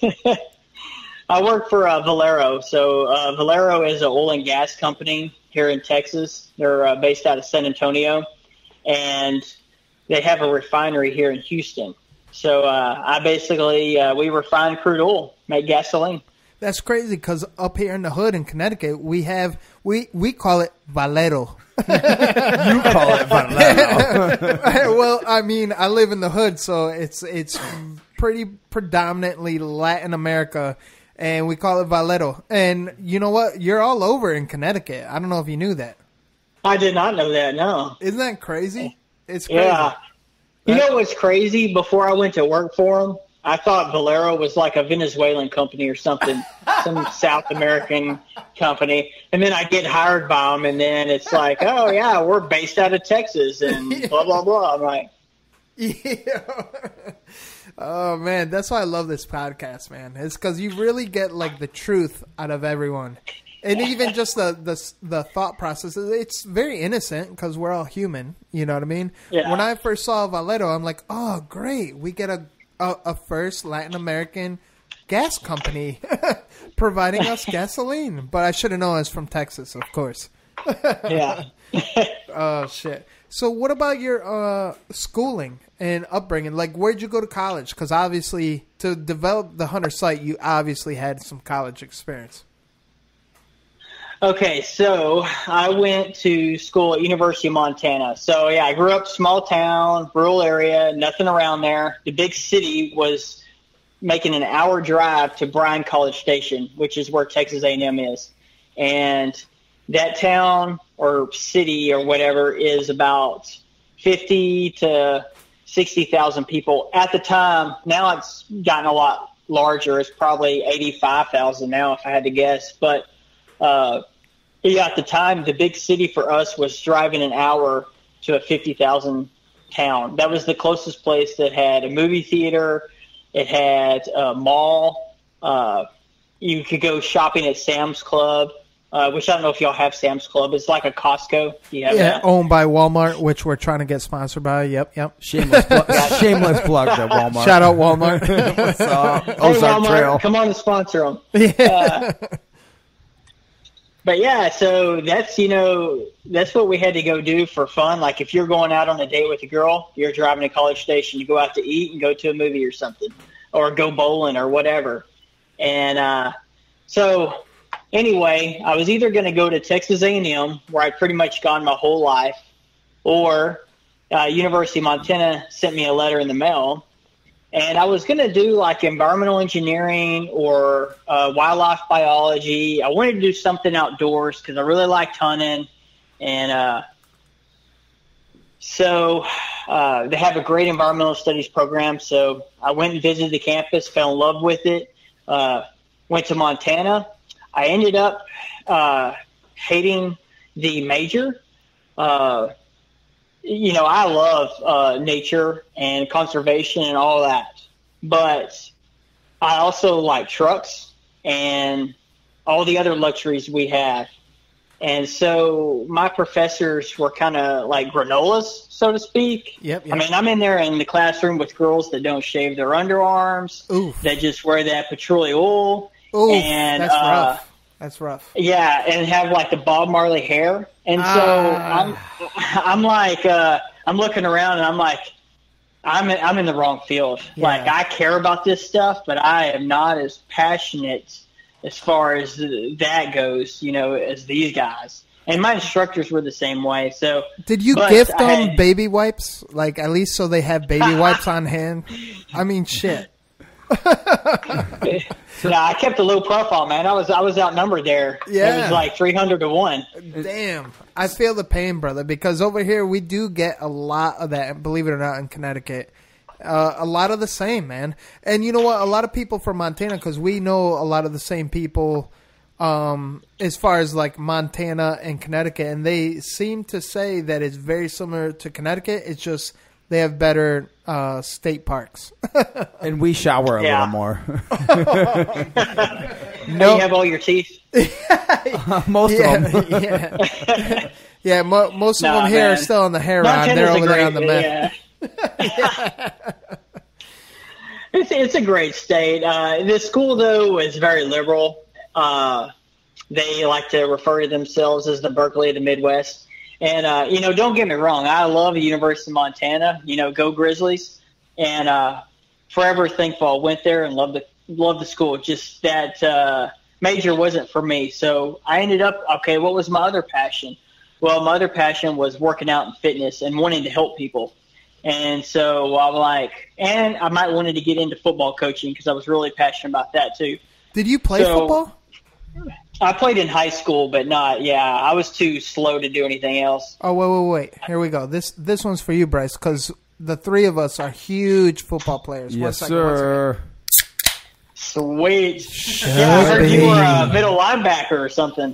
I work for Valero. So Valero is an oil and gas company here in Texas. They're based out of San Antonio. And they have a refinery here in Houston. So I basically, we refine crude oil, make gasoline. That's crazy because up here in the hood in Connecticut, we call it Valero. You call it Valero. Well, I mean, I live in the hood, so it's pretty predominantly Latin America, and we call it Valero. And you know what? You're all over in Connecticut. I don't know if you knew that. I did not know that, no. Isn't that crazy? It's crazy. Yeah. You know what's crazy? Before I went to work for them, I thought Valero was like a Venezuelan company or something, some South American company. And then I get hired by them, and then it's like, oh, yeah, we're based out of Texas and blah, blah, blah. I'm like, yeah. Oh, man, that's why I love this podcast, man. It's because you really get, like, the truth out of everyone. And even just the thought process, it's very innocent because we're all human. You know what I mean? Yeah. When I first saw Valero, I'm like, oh, great. We get a first Latin American gas company providing us gasoline. But I should have known it's from Texas, of course. Yeah. Oh, shit. So what about your schooling and upbringing? Like, where'd you go to college? Because obviously, to develop the Hunter site, you obviously had some college experience. Okay, so I went to school at University of Montana. So, yeah, I grew up small town, rural area, nothing around there. The big city was making an hour drive to Bryan College Station, which is where Texas A&M is. And that town or city or whatever is about 50 to 60,000 people at the time. Now it's gotten a lot larger. It's probably 85,000 now if I had to guess. But yeah, at the time, the big city for us was driving an hour to a 50,000 town. That was the closest place that had a movie theater. It had a mall. You could go shopping at Sam's Club, which I don't know if y'all have Sam's Club. It's like a Costco. Yeah, that? Owned by Walmart, which we're trying to get sponsored by. Yep. Shameless plug to Walmart. Shout out Walmart. What's up? Hey, Ozark Walmart, Trail. come on and sponsor them. Yeah. But yeah, so that's what we had to go do for fun. Like if you're going out on a date with a girl, you're driving to College Station, you go out to eat and go to a movie or something, or go bowling or whatever. And so anyway, I was either going to go to Texas A&M, where I'd pretty much gone my whole life, or University of Montana sent me a letter in the mail. And I was going to do like environmental engineering or wildlife biology. I wanted to do something outdoors because I really liked hunting. And so they have a great environmental studies program. So I went and visited the campus, fell in love with it, went to Montana. I ended up hating the major. I love nature and conservation and all that, but I also like trucks and all the other luxuries we have. And so my professors were kind of like granolas, so to speak. Yep. I mean, I'm in there in the classroom with girls that don't shave their underarms, that just wear that petroleum oil. Ooh, and that's rough. That's rough. Yeah, and have like the Bob Marley hair. And so I'm like, I'm looking around and I'm like, I'm in the wrong field. Yeah. Like I care about this stuff, but I am not as passionate as far as that goes, as these guys. And my instructors were the same way. So, did you gift them baby wipes? Like, at least so they have baby wipes on hand? I mean, shit. No, I kept a low profile, man. I was outnumbered there. Yeah. It was like 300-1. Damn. I feel the pain, brother, because over here we do get a lot of that, believe it or not, in Connecticut. A lot of the same, man. And you know what? A lot of people from Montana, because we know a lot of the same people as far as like Montana and Connecticut, and they seem to say that it's very similar to Connecticut. It's just they have better state parks. And we shower a little more. No, you have all your teeth. Most of them. Yeah, yeah. Most of them here are still on the hair rod. They're over there on the meth. Yeah. It's a great state. The school, though, is very liberal. They like to refer to themselves as the Berkeley of the Midwest. And, don't get me wrong. I love the University of Montana. Go Grizzlies. And forever thankful I went there and loved the school. Just that major wasn't for me. So I ended up, okay, what was my other passion? Well, my other passion was working out and fitness and wanting to help people. And so I'm like, and I might wanted to get into football coaching because I was really passionate about that too. Did you play football? I played in high school, but not. Yeah, I was too slow to do anything else. Oh, wait. Here we go. This one's for you, Bryce, because the three of us are huge football players. Yes, sir. Sweet. Yeah, I heard you were a middle linebacker or something.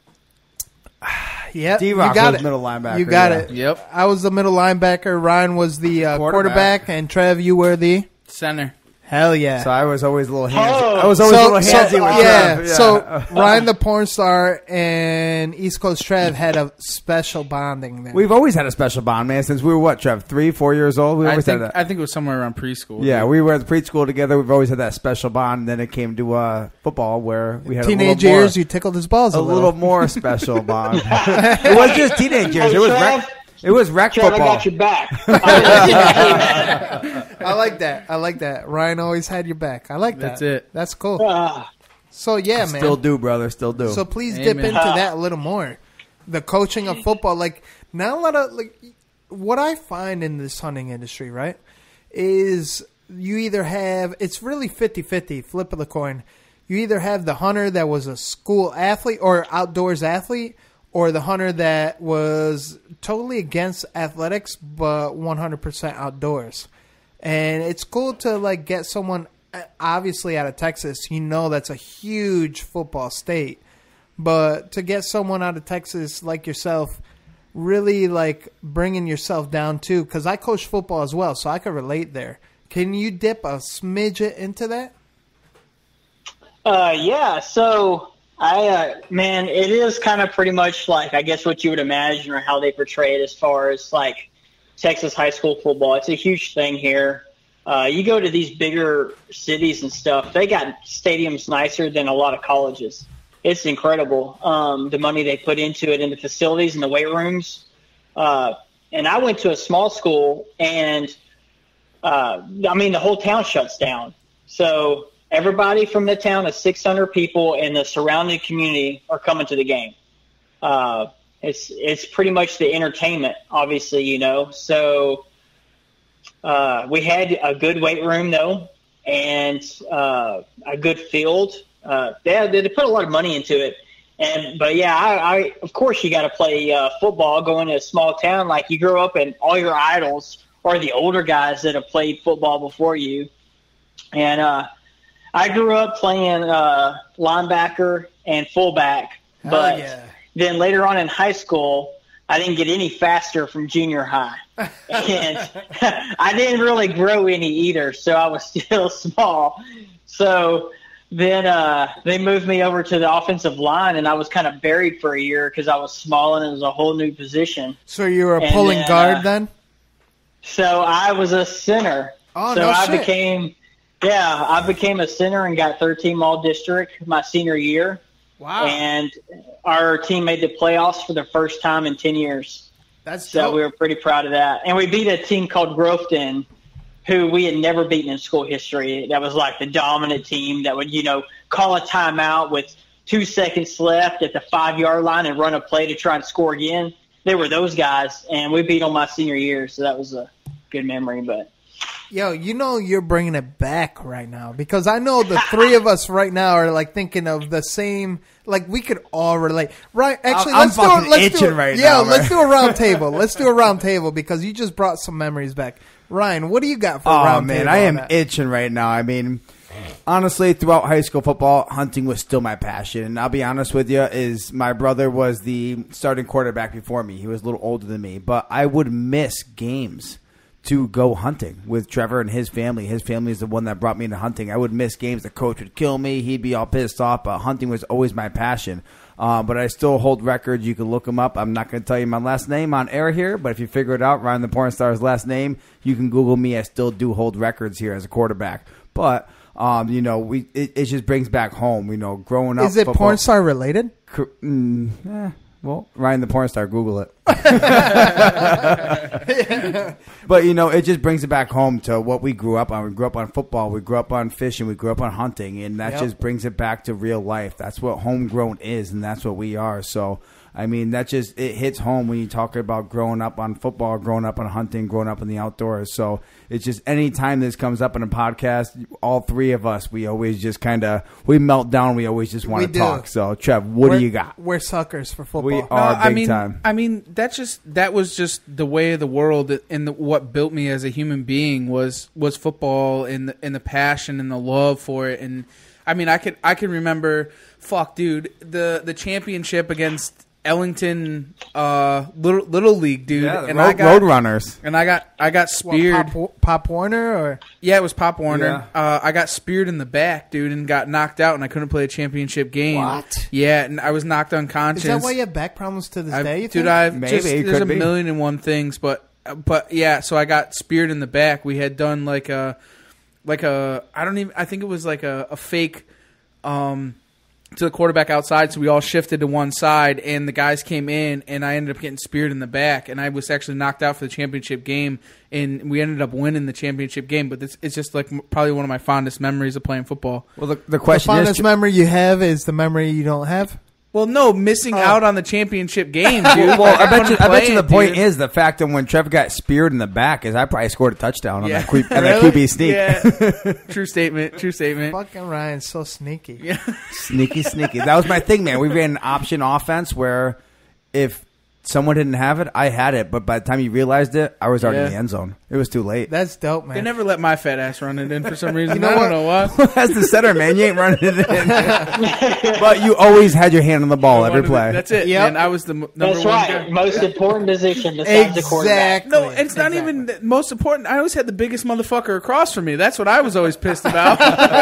Yep, D-Rock you got was it. Middle linebacker. You got yeah. it. Yep. I was the middle linebacker. Ryan was the quarterback, and Trev, you were the center. Hell yeah! So I was always a little handsy. Oh. I was always a little handsy with yeah. Trev. So Ryan the porn star and East Coast Trev had a special bonding there. We've always had a special bond, man. Since we were what, Trev, 3-4 years old. We always had that. I think it was somewhere around preschool. Yeah, we were at the preschool together. We've always had that special bond. And then it came to football, where we had teenage a little years. more, you tickled his balls a little more special bond. It wasn't just teenage years. It was rec Trev, football. I got your back. I like that. I like that. Ryan always had your back. I like that. That's it. That's cool. So yeah, man. Still do, brother. Still do. So please Amen. dip into that a little more. The coaching of football, like not a lot of what I find in this hunting industry, right, is you either have it's really 50-50, flip of the coin. You either have the hunter that was a school athlete or outdoors athlete, or the hunter that was totally against athletics but 100% outdoors. And it's cool to get someone obviously out of Texas. That's a huge football state. But to get someone out of Texas like yourself, really bringing yourself down too, because I coach football as well, so I can relate there. Can you dip a smidget into that? Yeah, so man, it is kind of pretty much I guess what you would imagine or how they portray it as far as Texas high school football. It's a huge thing here. You go to these bigger cities and stuff, they got stadiums nicer than a lot of colleges. It's incredible, the money they put into it in the facilities and the weight rooms. And I went to a small school, and the whole town shuts down. So everybody from the town of 600 people in the surrounding community are coming to the game. It's pretty much the entertainment, obviously, So we had a good weight room, though, and a good field. They put a lot of money into it. But I of course you got to play football going to a small town. You grow up and all your idols are the older guys that have played football before you. And I grew up playing linebacker and fullback, but then later on in high school, I didn't get any faster from junior high. And I didn't really grow any either, so I was still small. So then they moved me over to the offensive line, and I was kind of buried for a year because I was small and it was a whole new position. So you were a pulling guard then? So I was a center. Oh, so no I shit. I became a center and got 13 all-district my senior year. Wow. And our team made the playoffs for the first time in 10 years. That's so dope. we were pretty proud of that. And we beat a team called Grofton, who we had never beaten in school history. That was the dominant team that would, call a timeout with 2 seconds left at the 5-yard line and run a play to try and score again. They were those guys, and we beat them my senior year, so that was a good memory. But yo, you're bringing it back right now because I know the three of us right now are like thinking of the same. Like we could all relate, right? Actually, I'm fucking itching right now. Yeah, let's do a round table. Let's do a round table because you just brought some memories back. Ryan, what do you got for a round table? Oh man, I am itching right now. I mean, honestly, throughout high school football, hunting was still my passion. And I'll be honest with you, is my brother was the starting quarterback before me. He was a little older than me, but I would miss games to go hunting with Trevor and his family. His family is the one that brought me into hunting. I would miss games. The coach would kill me. He'd be all pissed off, but hunting was always my passion. But I still hold records. You can look them up. I'm not going to tell you my last name on air here, but if you figure it out, Ryan the Porn Star's last name, you can Google me. I still do hold records here as a quarterback. But, it just brings back home, growing up. Is it football. Porn Star related? Well, Ryan the Porn Star, Google it. But, it just brings it back home to what we grew up on. We grew up on football. We grew up on fishing. We grew up on hunting. And that just brings it back to real life. That's what homegrown is, and that's what we are. So, I mean, it hits home when you talk about growing up on football, growing up on hunting, growing up in the outdoors. So it's just any time this comes up in a podcast, all three of us, we always just we melt down. We always just want to talk. So, Trev, what do you got? We're suckers for football. We are big time. I mean, that was just the way of the world, and what built me as a human being was football and the passion and the love for it. And I mean, I can remember, the championship against Ellington Little League, dude. Yeah, and Roadrunners. And I got speared. Pop Warner, or yeah, it was Pop Warner. Yeah. I got speared in the back, dude, and got knocked out, and I couldn't play a championship game. What? Yeah, and I was knocked unconscious. Is that why you have back problems to this day? You dude, think? There's a million and one things, but yeah. So I got speared in the back. We had done I think it was like a fake. To the quarterback outside, so we all shifted to one side, and the guys came in, and I ended up getting speared in the back, and I was actually knocked out for the championship game, and we ended up winning the championship game. But it's just like probably one of my fondest memories of playing football. Well, the question the fondest memory you have is the memory you don't have. Well, no, missing out on the championship game, dude. Well, I bet you the point is the fact that when Trevor got speared in the back is I probably scored a touchdown on that QB sneak. Yeah. True statement. Fucking Ryan's so sneaky. Yeah. Sneaky. That was my thing, man. We ran an option offense where if someone didn't have it, I had it. But by the time you realized it, I was already in the end zone. It was too late. That's dope, man. They never let my fat ass run it in for some reason. I don't know why. As the center, man, you ain't running it in. But you always had your hand on the ball every play. That's it. Yep. And I was the number That's one right. guy. Most important position besides the quarterback. No, it's not even the most important. I always had the biggest motherfucker across from me. That's what I was always pissed about.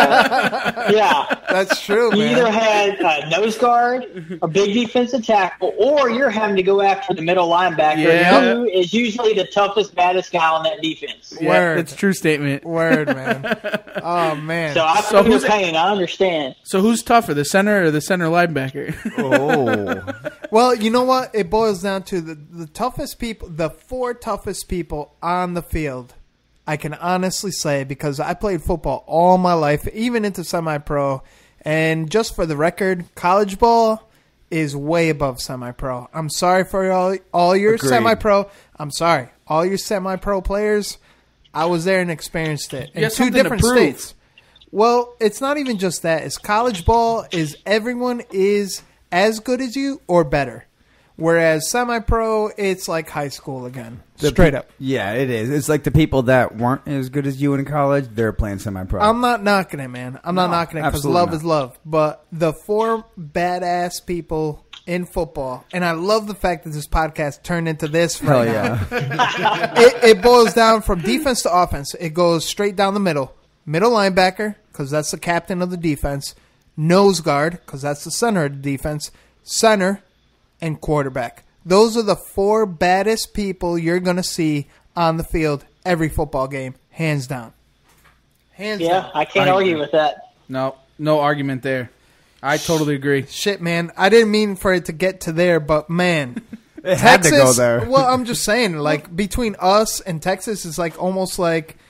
Yeah. That's true, You man. either had a nose guard, a big defensive tackle, or you're having to go after the middle linebacker, who is usually the toughest, baddest guy on that defense. Yeah, it's a true statement. Word, man. Oh, man. So I feel your pain. I understand. So who's tougher, the center or the center linebacker? Oh. Well, you know what? It boils down to the toughest people, the 4 toughest people on the field. I can honestly say, because I played football all my life, even into semi-pro. And just for the record, college ball is way above semi-pro. I'm sorry for all your Agreed. semi-pro. I'm sorry. All your semi-pro players, I was there and experienced it in 2 different states. Well, it's not even just that. It's college ball is everyone is as good as you or better. Whereas semi-pro, it's like high school again. Straight up. Yeah, it is. It's like the people that weren't as good as you in college, they're playing semi-pro. I'm not knocking it, man. I'm not knocking it because love is love. But the 4 badass people in football, and I love the fact that this podcast turned into this right now. It boils down from defense to offense. It goes straight down the middle. Middle linebacker, because that's the captain of the defense. Nose guard, because that's the center of the defense. Center, and quarterback. Those are the 4 baddest people you're going to see on the field every football game, hands down. Hands down. Yeah, I can't argue with that. No argument there. I totally agree. Shit, man. I didn't mean for it to get to there, but man. It had to go there. Well, I'm just saying, like, between us and Texas is like almost like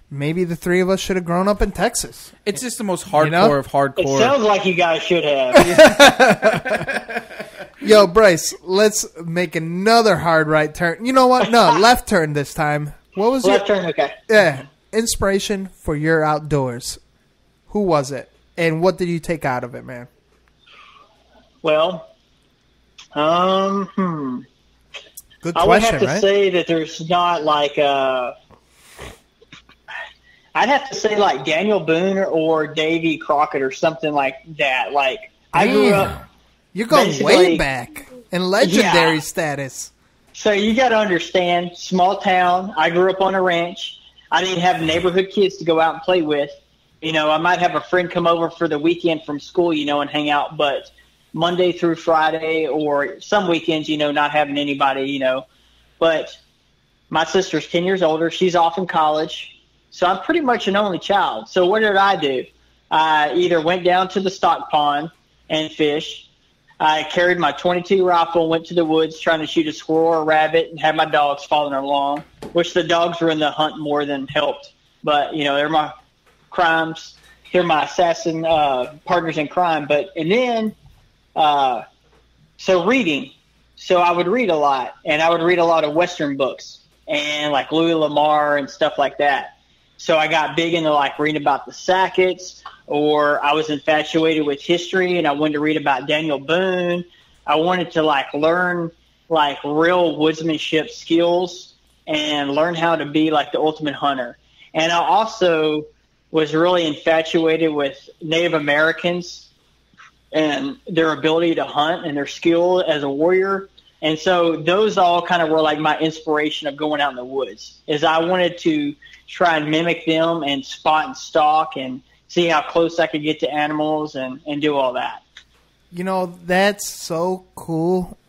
maybe the three of us should have grown up in Texas. It's just the most hardcore of hardcore. It sounds like you guys should have. Yo, Bryce, let's make another hard right turn. You know what? No, left turn this time. What was left turn? Okay. Yeah. Inspiration for your outdoors. Who was it? And what did you take out of it, man? Well, Good question, I would have to right? say that there's not like I'd have to say like Daniel Boone or Davy Crockett or something like that. Like I grew up. You're going way back in legendary status. So you got to understand, small town. I grew up on a ranch. I didn't have neighborhood kids to go out and play with. You know, I might have a friend come over for the weekend from school, you know, and hang out. But Monday through Friday or some weekends, you know, not having anybody, you know. But my sister's 10 years older. She's off in college. So I'm pretty much an only child. So what did I do? I either went down to the stock pond and fished. I carried my .22 rifle, went to the woods trying to shoot a squirrel or a rabbit, and had my dogs following along, which the dogs were in the hunt more than helped. But, you know, they're my crimes. They're my assassin partners in crime. And then, so reading. So I would read a lot, and I would read a lot of Western books and like Louis Lamar and stuff like that. So I got big into like reading about the Sacketts, or I was infatuated with history and I wanted to read about Daniel Boone. I wanted to like learn like real woodsmanship skills and learn how to be like the ultimate hunter. And I also was really infatuated with Native Americans and their ability to hunt and their skill as a warrior. And so those all kind of were like my inspiration of going out in the woods, is I wanted to try and mimic them and spot and stalk and see how close I could get to animals and do all that. You know, that's so cool.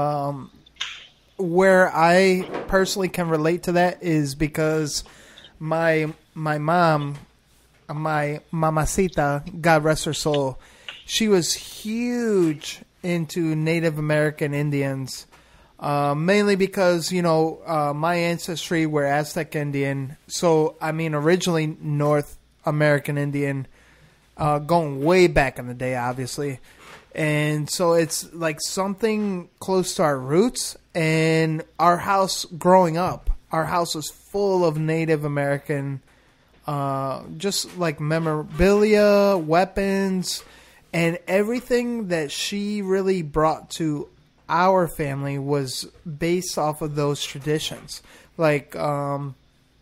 Where I personally can relate to that is because my mom, my mamacita, God rest her soul, she was huge into Native American Indians, mainly because, you know, my ancestry were Aztec Indian. So, I mean, originally North American Indian, going way back in the day, obviously. And so it's like something close to our roots. And our house growing up, our house was full of Native American, just like memorabilia, weapons, and everything that she really brought to our family was based off of those traditions. Like, her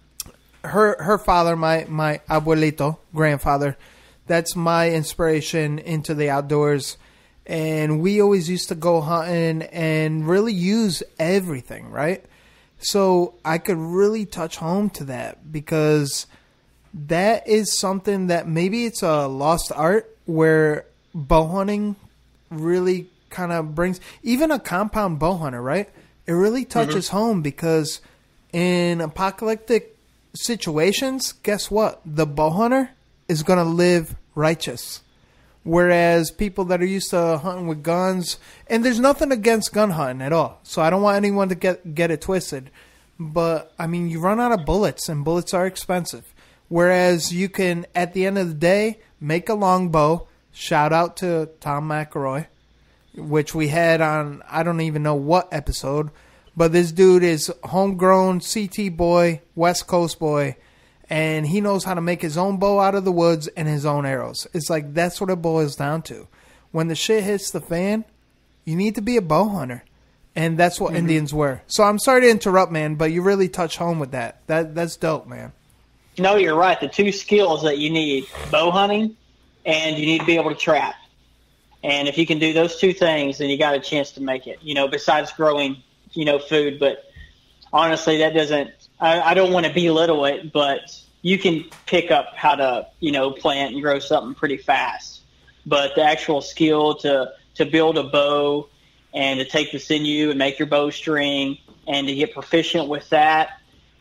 father, my abuelito, grandfather, that's my inspiration into the outdoors. And we always used to go hunting and really use everything, right? So I could really touch home to that, because that is something that maybe it's a lost art where bow hunting really kind of brings, even a compound bow hunter, right? It really touches home, because in apocalyptic situations, guess what? The bow hunter is going to live righteous. Whereas people that are used to hunting with guns, and there's nothing against gun hunting at all, so I don't want anyone to get it twisted. But, I mean, you run out of bullets, and bullets are expensive. Whereas you can, at the end of the day, make a longbow. Shout out to Tom McElroy, which we had on, I don't even know what episode. But this dude is homegrown CT boy, West Coast boy. And he knows how to make his own bow out of the woods and his own arrows. It's like, that's what it boils down to. When the shit hits the fan, you need to be a bow hunter. And that's what Indians were. So I'm sorry to interrupt, man, but you really touch home with that. That's dope, man. No, you're right. The two skills that you need, bow hunting and you need to be able to trap. And if you can do those two things, then you got a chance to make it, you know, besides growing, you know, food. But honestly, that doesn't, I don't want to belittle it, but you can pick up how to, you know, plant and grow something pretty fast. But the actual skill to build a bow and to take the sinew and make your bowstring and to get proficient with that,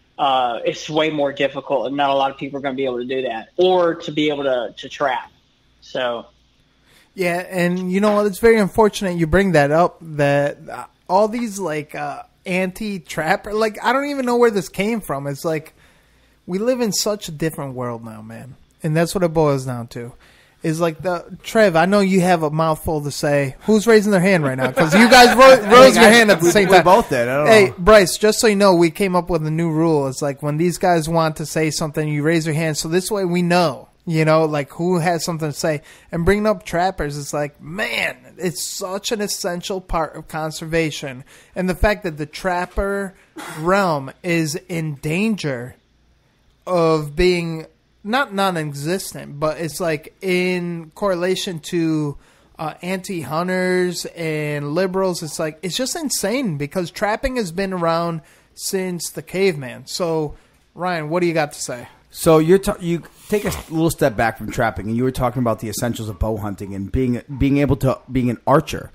it's way more difficult, and not a lot of people are going to be able to do that, or to be able to trap. So, yeah, and you know, it's very unfortunate you bring that up, that all these like anti-trapper, like I don't even know where this came from. It's like we live in such a different world now, man. And that's what it boils down to. Is like Trev, I know you have a mouthful to say. Who's raising their hand right now? Because you guys rose your hand at the same time. We both did. I don't Hey, know. Bryce, just so you know, we came up with a new rule. It's like when these guys want to say something, you raise your hand. So this way we know, like who has something to say. And bringing up trappers, it's like, man, it's such an essential part of conservation. And the fact that the trapper realm is in danger of being not non-existent, but it's like in correlation to anti-hunters and liberals. It's like, it's just insane because trapping has been around since the caveman. So, Ryan, what do you got to say? So you take a little step back from trapping, and you were talking about the essentials of bow hunting and being able to being an archer.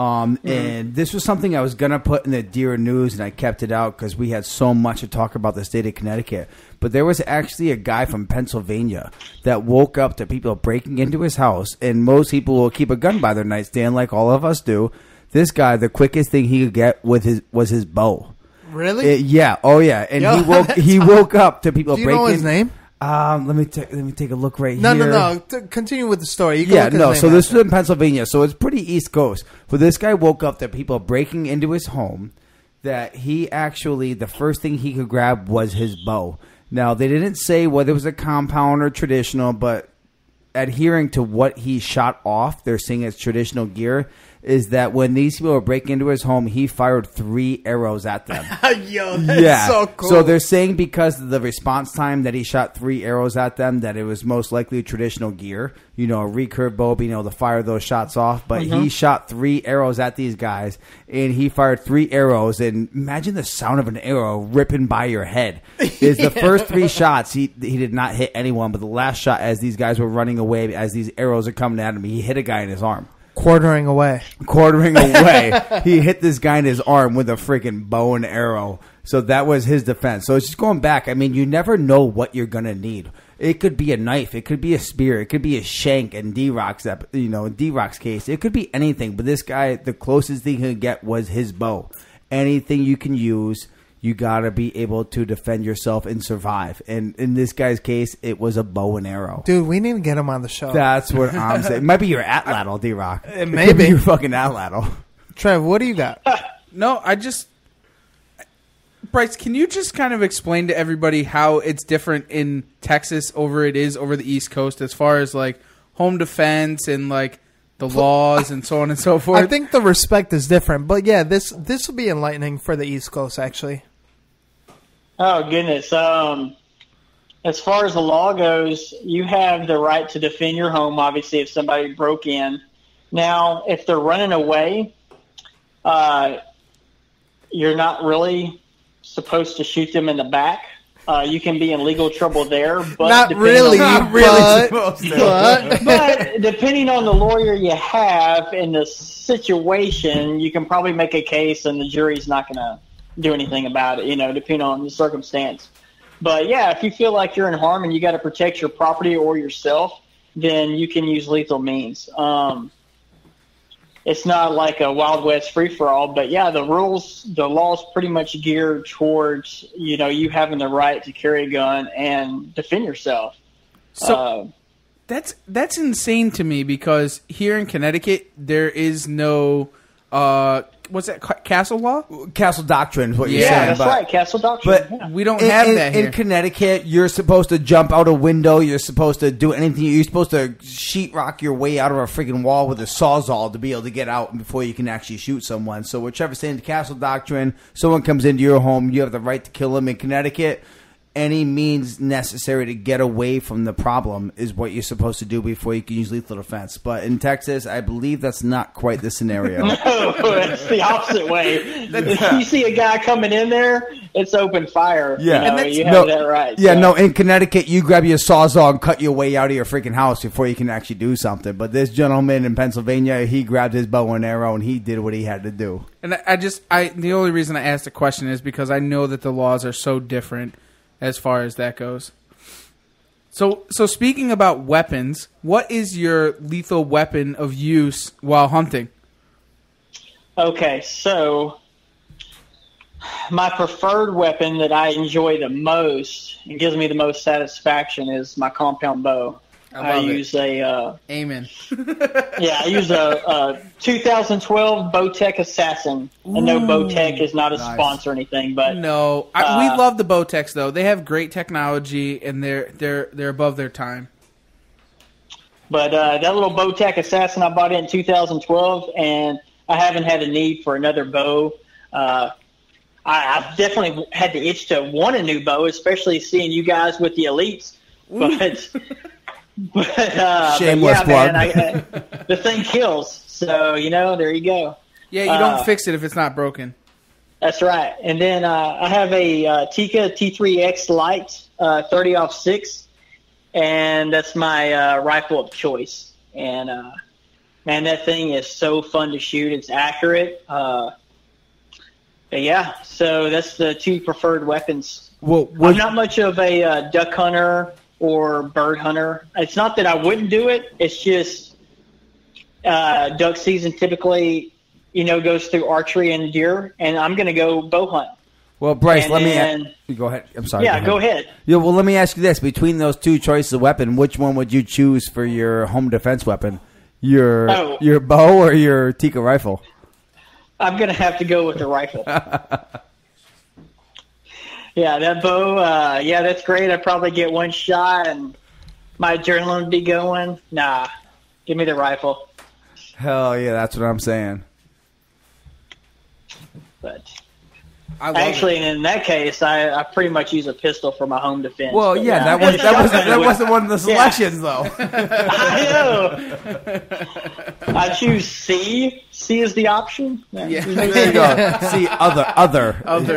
And this was something I was going to put in the Deer News, and I kept it out because we had so much to talk about the state of Connecticut. But there was actually a guy from Pennsylvania that woke up to people breaking into his house, and most people will keep a gun by their nightstand like all of us do. This guy, the quickest thing he could get was his bow. Really? Yeah. Oh, yeah. And he woke up to people breaking. Do you know his name? Let me take a look right here. No. Continue with the story. So this was in Pennsylvania, so it's pretty East Coast. But this guy woke up to people breaking into his home. That he actually, the first thing he could grab was his bow. Now they didn't say whether it was a compound or traditional, but adhering to what he shot off, they're saying it's traditional gear. Is that when these people were breaking into his home, he fired 3 arrows at them. Yo, that's so cool. So they're saying because of the response time that he shot 3 arrows at them, that it was most likely traditional gear. A recurve bow being able to fire those shots off. But he shot 3 arrows at these guys, and he fired 3 arrows. And imagine the sound of an arrow ripping by your head. Is the first 3 shots, he did not hit anyone. But the last shot, as these guys were running away, as these arrows are coming at him, he hit a guy in his arm. Quartering away. He hit this guy in his arm with a freaking bow and arrow. So that was his defense. So it's just going back. I mean, you never know what you're going to need. It could be a knife. It could be a spear. It could be a shank in D-Rock's case. It could be anything. But this guy, the closest thing he could get was his bow. Anything you can use, you got to be able to defend yourself and survive. And in this guy's case, it was a bow and arrow. Dude, we need to get him on the show. That's what I'm saying. It might be your atlatl, D-Rock. It may be your fucking atlatl. Trev, what do you got? No, Bryce, can you just kind of explain to everybody how it's different in Texas over the East Coast as far as like home defense and like the laws and so on and so forth? I think the respect is different, but yeah, this will be enlightening for the East Coast, actually. Oh, goodness. As far as the law goes, you have the right to defend your home, obviously, if somebody broke in. Now, if they're running away, you're not really supposed to shoot them in the back. You can be in legal trouble there. But not really supposed to. But depending on the lawyer you have and the situation, you can probably make a case and the jury's not going to do anything about it, depending on the circumstance. But yeah, if you feel like you're in harm and you got to protect your property or yourself, then you can use lethal means. It's not like a Wild West free-for-all, but yeah, the law's pretty much geared towards, you having the right to carry a gun and defend yourself. So that's insane to me because here in Connecticut, there is no, what's that, castle law? Castle doctrine is what you're saying. Yeah, that's right, castle doctrine. But we don't have that here. In Connecticut, you're supposed to jump out a window. You're supposed to do anything. You're supposed to sheetrock your way out of a freaking wall with a sawzall to be able to get out before you can actually shoot someone. So what Trevor's saying, the castle doctrine, someone comes into your home, you have the right to kill them. In Connecticut, any means necessary to get away from the problem is what you're supposed to do before you can use lethal defense. But in Texas, I believe that's not quite the scenario. No, it's the opposite way. If you see a guy coming in there, it's open fire. Yeah, you have that right. Yeah, no, in Connecticut, you grab your sawzall and cut your way out of your freaking house before you can actually do something. But this gentleman in Pennsylvania, he grabbed his bow and arrow and he did what he had to do. And the only reason I asked the question is because I know that the laws are so different as far as that goes. So speaking about weapons, what is your lethal weapon of use while hunting? Okay, so My preferred weapon that I enjoy the most and gives me the most satisfaction is my compound bow. I use a Amen. I use a 2012 Bowtech Assassin. I know Bowtech is not a sponsor or anything, but no, we love the Bowtechs though. They have great technology and they're above their time. But that little Bowtech Assassin, I bought it in 2012, and I haven't had a need for another bow. I've definitely had the itch to want a new bow, especially seeing you guys with the Elites. Shameless plug. Man, the thing kills. So, there you go. Yeah, you don't fix it if it's not broken. That's right. And then I have a Tikka T3X Lite 30-06, and that's my rifle of choice. And, man, that thing is so fun to shoot. It's accurate. Yeah, so that's the two preferred weapons. Well, I'm not much of a duck hunter or bird hunter. It's not that I wouldn't do it. It's just duck season typically, goes through archery and deer, and I'm going to go bow hunt. Well, Bryce, go ahead. I'm sorry. Yeah, go ahead. Yeah, well, let me ask you this: between those two choices of weapon, which one would you choose for your home defense weapon? Your bow or your Tikka rifle? I'm going to have to go with the rifle. Yeah, that bow, that's great. I'd probably get one shot and my adrenaline would be going. Nah, give me the rifle. Hell yeah, that's what I'm saying. But actually, in that case, I pretty much use a pistol for my home defense. Well, but, yeah, that wasn't one of the selections, though. I know. I choose C. C is the option. Yeah. There you go. C, other.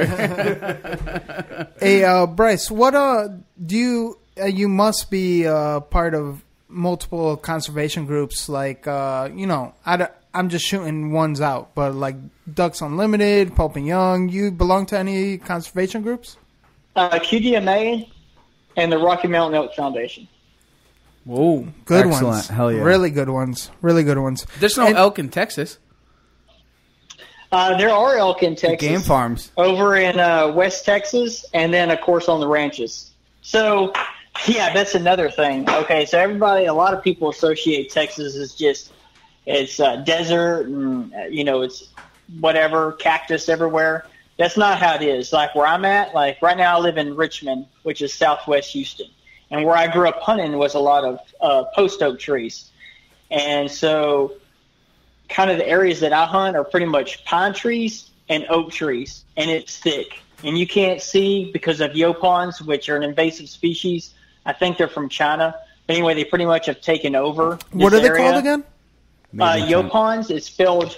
Hey, Bryce, what do you must be part of multiple conservation groups, like I'm just shooting ones out, but like Ducks Unlimited, Pope and Young. You belong to any conservation groups? QDMA and the Rocky Mountain Elk Foundation. Whoa, good Excellent. ones. Hell yeah, really good ones. Really good ones. There's no elk in Texas. There are elk in Texas. The game farms over in West Texas, and then of course on the ranches. So yeah, that's another thing. Okay, so a lot of people associate Texas as just it's desert and it's whatever, cactus everywhere. That's not how it is. Like where I'm at, like right now I live in Richmond, which is southwest Houston. And where I grew up hunting was a lot of post oak trees. And so kind of the areas that I hunt are pretty much pine trees and oak trees. And it's thick. And you can't see because of yopons, which are an invasive species. I think they're from China. But anyway, they pretty much have taken over this What are they area. called again? Yopons. It's spelled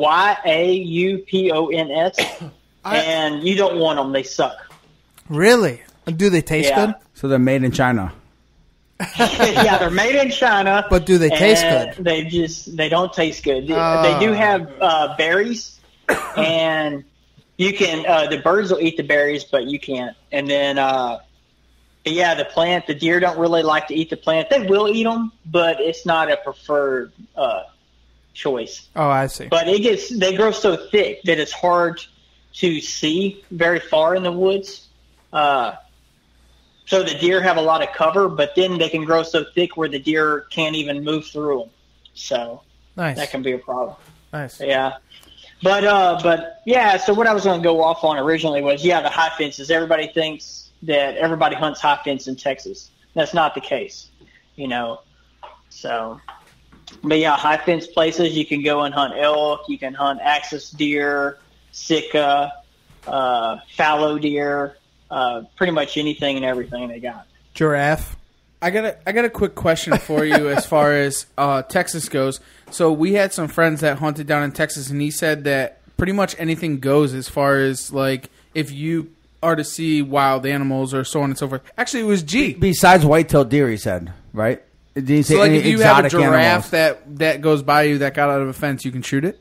Yaupons. And you don't want them. They suck. Really? Do they taste good? So they're made in China. Yeah, they're made in China. But do they taste good? They don't taste good. They do have berries, and you can the birds will eat the berries, but you can't. And then the plant, the deer don't really like to eat the plant. They will eat them, but it's not a preferred choice. Oh, I see. But they grow so thick that it's hard to see very far in the woods. So the deer have a lot of cover, but then they can grow so thick where the deer can't even move through them. So that can be a problem. Nice. Yeah. But yeah, so what I was going to go off on originally was, the high fences. Everybody thinks that everybody hunts high fence in Texas. That's not the case, So, but yeah, high fence places, you can go and hunt elk, you can hunt axis deer, sika, fallow deer, pretty much anything and everything they got. Giraffe. I got a quick question for you as far as Texas goes. So we had some friends that hunted down in Texas, and he said that pretty much anything goes as far as like if you are to see wild animals or so on and so forth. Actually, it was G. Besides white-tailed deer, he said, right? Did he say so like any if you have a exotic giraffe animals? that goes by you that got out of a fence, you can shoot it?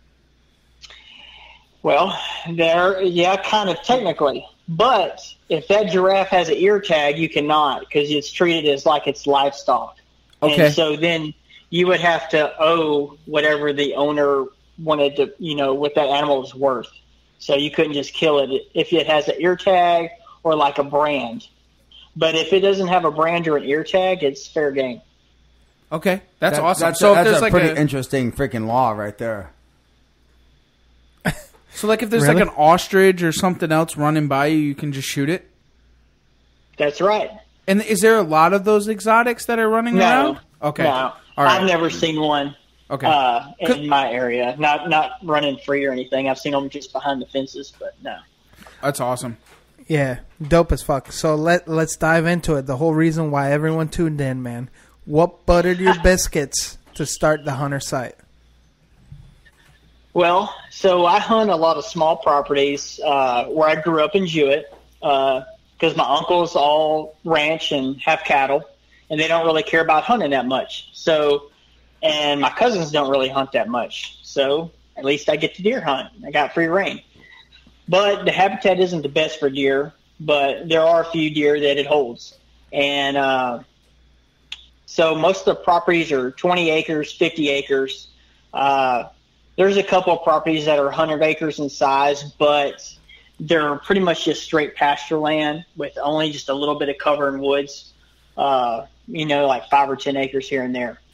Well, kind of technically. But if that giraffe has an ear tag, you cannot because it's treated as like it's livestock. Okay. And so then you would have to owe whatever the owner wanted to, what that animal was worth. So you couldn't just kill it if it has an ear tag or like a brand. But if it doesn't have a brand or an ear tag, it's fair game. Okay, that's awesome. That's so if that's there's a like pretty interesting freaking law right there. So like if there's Really? like an ostrich or something else running by you, you can just shoot it? That's right. And is there a lot of those exotics that are running around? Okay. No. All right. I've never seen one in my area. Not running free or anything. I've seen them just behind the fences, but no. That's awesome. Yeah, dope as fuck. So let's dive into it. The whole reason why everyone tuned in, man. What buttered your biscuits to start the hunter site? Well, so I hunt a lot of small properties where I grew up in Jewett because my uncles all ranch and have cattle, and they don't really care about hunting that much. So, and my cousins don't really hunt that much. So at least I get to deer hunt. I got free rein. But the habitat isn't the best for deer, but there are a few deer that it holds. And so most of the properties are 20 acres, 50 acres. There's a couple of properties that are 100 acres in size, but they're pretty much just straight pasture land with only just a little bit of cover and woods, like 5 or 10 acres here and there.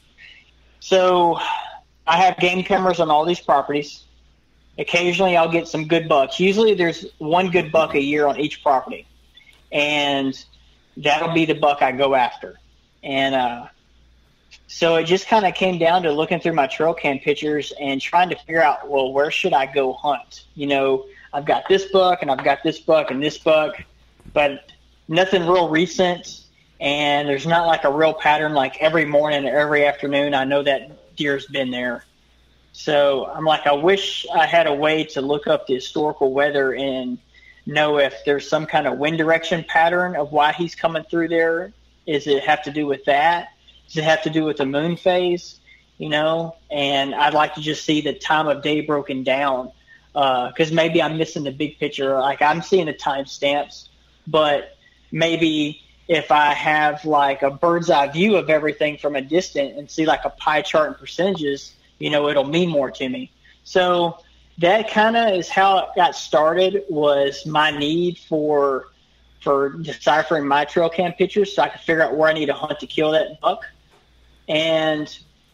So I have game cameras on all these properties. Occasionally I'll get some good bucks. Usually there's one good buck a year on each property, and that'll be the buck I go after. And so it just kind of came down to looking through my trail cam pictures and trying to figure out, well, where should I go hunt? I've got this buck and I've got this buck and this buck, but nothing real recent. And there's not like a real pattern, like every morning or every afternoon I know that deer's been there. So I'm like, I wish I had a way to look up the historical weather and know if there's some kind of wind direction pattern of why he's coming through there. Does it have to do with that? Does it have to do with the moon phase? And I'd like to just see the time of day broken down because maybe I'm missing the big picture. Like I'm seeing the timestamps, but maybe if I have like a bird's eye view of everything from a distance and see like a pie chart and percentages, it'll mean more to me. So that kind of is how it got started, was my need for deciphering my trail cam pictures so I could figure out where I need to hunt to kill that buck. And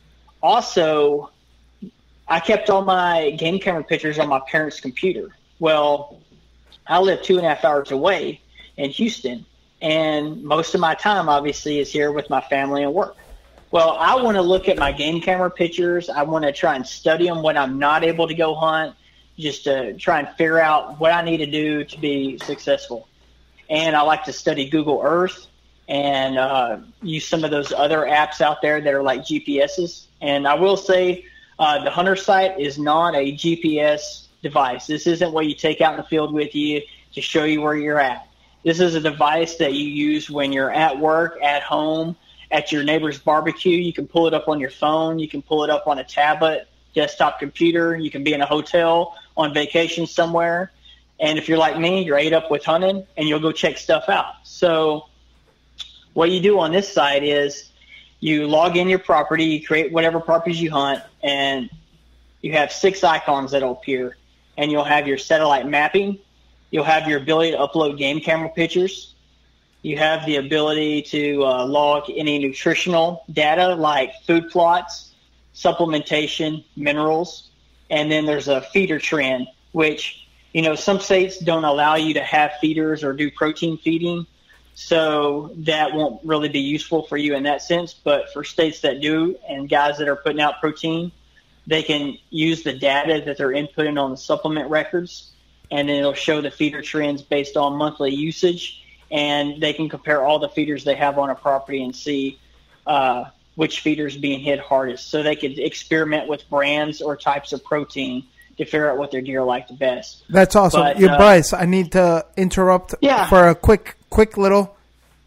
also, I kept all my game camera pictures on my parents' computer. Well, I live 2.5 hours away in Houston, and most of my time, obviously, is here with my family and work. Well, I want to look at my game camera pictures. I want to try and study them when I'm not able to go hunt, just to try and figure out what I need to do to be successful. And I like to study Google Earth and use some of those other apps out there that are like GPSs. And I will say the hunter site is not a GPS device. This isn't what you take out in the field with you to show you where you're at. This is a device that you use when you're at work, at home, at your neighbor's barbecue. You can pull it up on your phone. You can pull it up on a tablet, desktop computer. You can be in a hotel on vacation somewhere. And if you're like me, you're ate up with hunting, and you'll go check stuff out. So what you do on this site is you log in your property, you create whatever properties you hunt, and you have 6 icons that'll appear. And you'll have your satellite mapping. You'll have your ability to upload game camera pictures. You have the ability to log any nutritional data like food plots, supplementation, minerals. And then there's a feeder trend, which some states don't allow you to have feeders or do protein feeding, so that won't really be useful for you in that sense. But for states that do and guys that are putting out protein, they can use the data that they're inputting on the supplement records, and then it'll show the feeder trends based on monthly usage, and they can compare all the feeders they have on a property and see which feeder's being hit hardest. So they could experiment with brands or types of protein to figure out what their deer like the best. That's awesome. But, Bryce, I need to interrupt for a quick little...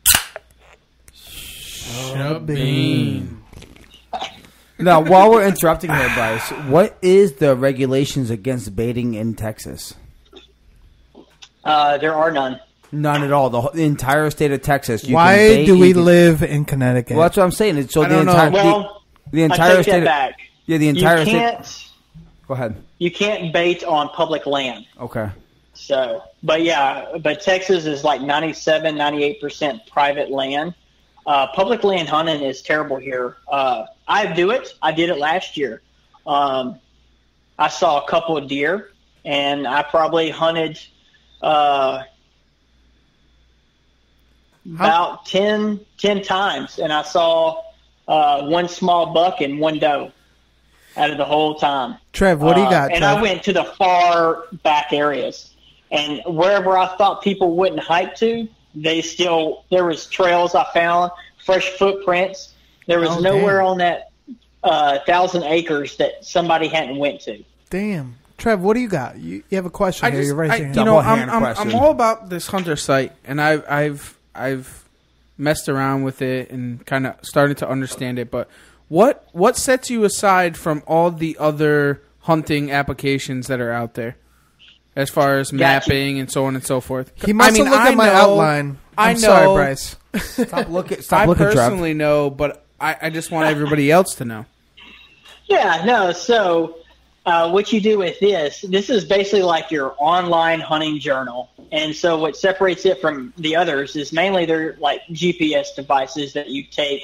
Bean. Now, while we're interrupting here, Bryce, what is the regulations against baiting in Texas? There are none. None at all. The entire state of Texas. Why do we live in Connecticut? Well, that's what I'm saying. So I don't know. The entire I take state. that back. Yeah, the entire you can't, state. Go ahead. You can't bait on public land. Okay. So, but Texas is like 97, 98% private land. Public land hunting is terrible here. I do it. I did it last year. I saw a couple of deer, and I probably hunted about 10 times, and I saw one small buck and one doe out of the whole time. Trev, what do you got, And Trev? I went to the far back areas, and wherever I thought people wouldn't hike to, there was trails I found, fresh footprints. There was nowhere on that 1,000 acres that somebody hadn't went to. Damn. Trev, what do you got? You have a question here. You're raising your hand. I'm all about this hunter site, and I've messed around with it and kind of started to understand it. But what sets you aside from all the other hunting applications that are out there, as far as mapping and so on and so forth? He must have looked at my outline. I'm sorry, Bryce. Stop looking, I Trev. personally know, but I just want everybody else to know. Yeah, no. So what you do with this is basically like your online hunting journal. And so what separates it from the others is mainly they're like GPS devices that you take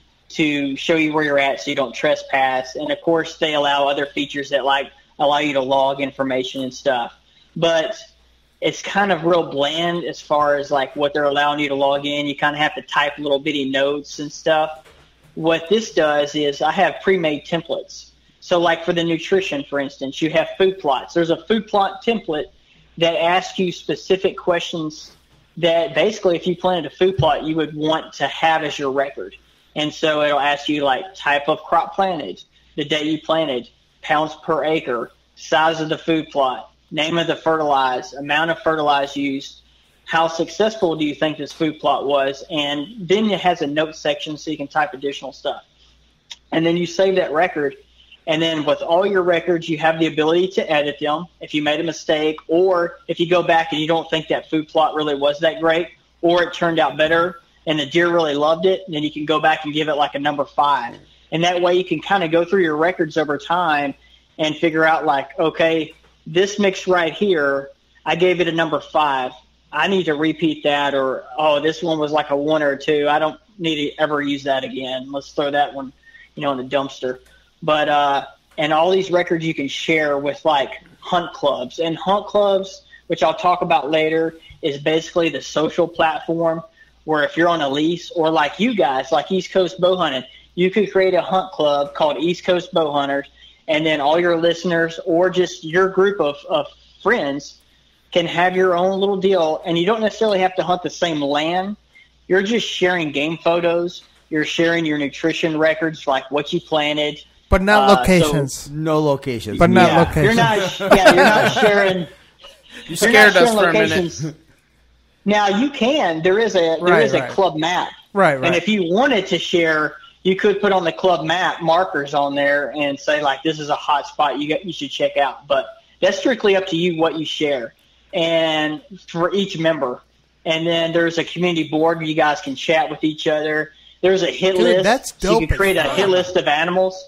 to show you where you're at so you don't trespass. And, of course, they allow other features that allow you to log information and stuff. But it's kind of real bland as far as like what they're allowing you to log in. You kind of have to type little bitty notes and stuff. What this does is I have pre-made templates. So like for the nutrition, for instance, you have food plots. There's a food plot template that asks you specific questions that basically if you planted a food plot, you would want to have as your record. And so it'll ask you like type of crop planted, the day you planted, pounds per acre, size of the food plot, name of the fertilizer, amount of fertilizer used, how successful do you think this food plot was, and then it has a note section so you can type additional stuff. And then you save that record, and then with all your records, you have the ability to edit them if you made a mistake, or if you go back and you don't think that food plot really was that great, or it turned out better and the deer really loved it, then you can go back and give it like a number 5. And that way you can kind of go through your records over time and figure out like, okay, this mix right here, I gave it a number 5. I need to repeat that, or, oh, this one was like a 1 or a 2. I don't need to ever use that again. Let's throw that one, in the dumpster. But, and all these records you can share with like hunt clubs. And hunt clubs, which I'll talk about later, is basically the social platform where if you're on a lease, or like you guys, like East Coast Bow Hunting, you could create a hunt club called East Coast Bow Hunters, and then all your listeners or just your group of friends can have your own little deal, and you don't necessarily have to hunt the same land. You're just sharing game photos. You're sharing your nutrition records, like what you planted. But not locations. No locations. But not locations. You're not sharing. You scared us for a minute. Now you can. There is a club map. Right. And if you wanted to share, you could put on the club map markers on there and say like, this is a hot spot you should check out. But that's strictly up to you what you share, and for each member. And then there's a community board where you guys can chat with each other. There's a hit list. That's dope. So you can create a hit list of animals.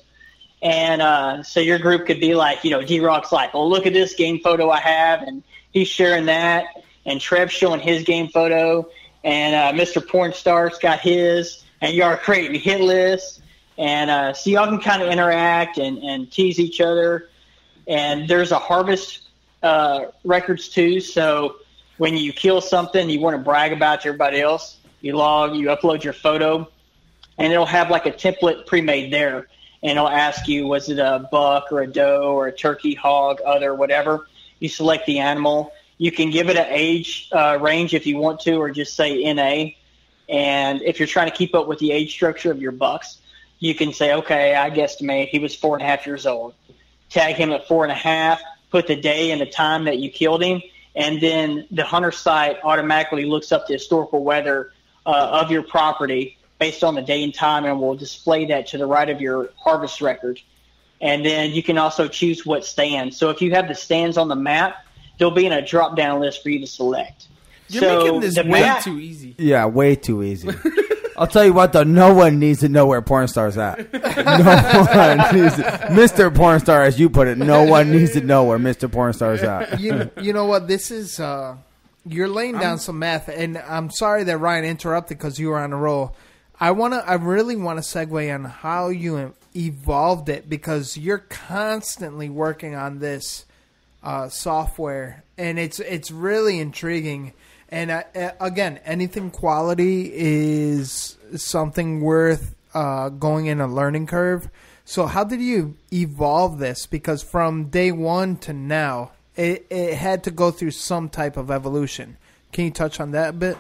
And so your group could be like, D-Rock's like, well, look at this game photo I have, and he's sharing that, and Trev's showing his game photo, and Mr. Pornstar's got his, and you are creating hit lists. And so y'all can kind of interact and tease each other. And there's a harvest records too, so when you kill something, you want to brag about to everybody else, you upload your photo, and it'll have like a template pre-made there. And it'll ask you, was it a buck or a doe or a turkey, hog, other, whatever. You select the animal. You can give it an age range if you want to, or just say NA. And if you're trying to keep up with the age structure of your bucks, you can say, okay, I guesstimate he was 4.5 years old. Tag him at 4.5, put the day and the time that you killed him, and then the hunter site automatically looks up the historical weather of your property based on the day and time, and will display that to the right of your harvest record. And then you can also choose what stands. So if you have the stands on the map, they'll be in a drop-down list for you to select. You're making this way too easy. Yeah, way too easy. I'll tell you what, though. No one needs to know where porn star's at. No one needs to, Mr. Porn Star, as you put it, no one needs to know where Mr. Porn Star's at. You know what? This is... you're laying down some math, and I'm sorry that Ryan interrupted because you were on a roll. I really want to segue on how you evolved it, because you're constantly working on this software, and it's really intriguing. And again, anything quality is something worth going in a learning curve. So how did you evolve this? Because from day one to now, it had to go through some type of evolution. Can you touch on that a bit?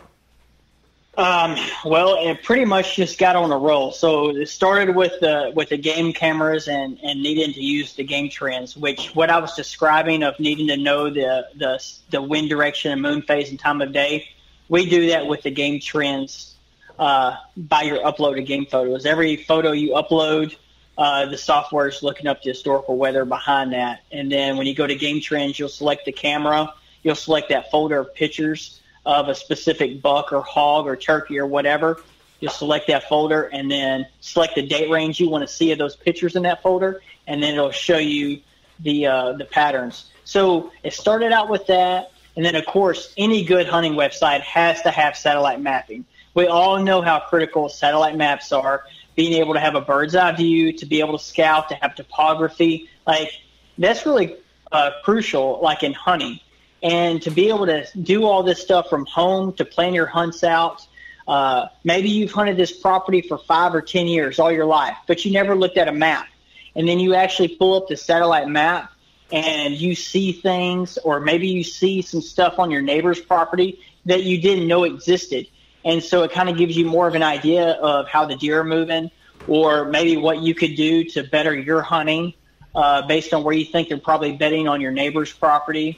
Well, it pretty much just got on a roll. So it started with the game cameras and needing to use the game trends, which what I was describing of needing to know the wind direction and moon phase and time of day. We do that with the game trends by your uploaded game photos. Every photo you upload, the software is looking up the historical weather behind that. And then when you go to game trends, you'll select the camera. You'll select that folder of pictures of a specific buck or hog or turkey or whatever. You'll select that folder and then select the date range you want to see of those pictures in that folder, and then it'll show you the patterns. So it started out with that, and then, of course, any good hunting website has to have satellite mapping. We all know how critical satellite maps are, being able to have a bird's eye view, to be able to scout, to have topography. Like, that's really crucial, like in hunting. And to be able to do all this stuff from home, to plan your hunts out. Maybe you've hunted this property for 5 or 10 years, all your life, but you never looked at a map. And then you actually pull up the satellite map and you see things, or maybe you see some stuff on your neighbor's property that you didn't know existed. And so it kind of gives you more of an idea of how the deer are moving, or maybe what you could do to better your hunting based on where you think they're probably bedding on your neighbor's property.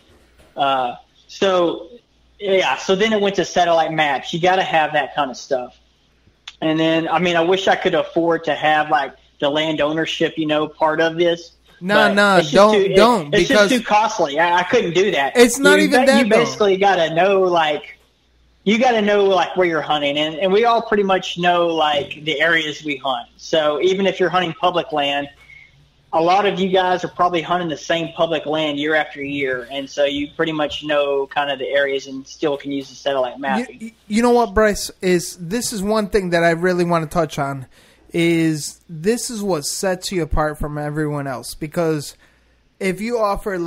So then it went to satellite maps. You got to have that kind of stuff. And then, I mean, I wish I could afford to have like the land ownership, part of this. No, don't. It's just too costly. I couldn't do that. It's not even that. You basically got to know, where you're hunting. And we all pretty much know, the areas we hunt. So even if you're hunting public land, a lot of you guys are probably hunting the same public land year after year, and so you pretty much know kind of the areas and still can use the satellite mapping. You know what, Bryce? This is one thing that I really want to touch on, is this is what sets you apart from everyone else. Because if you offer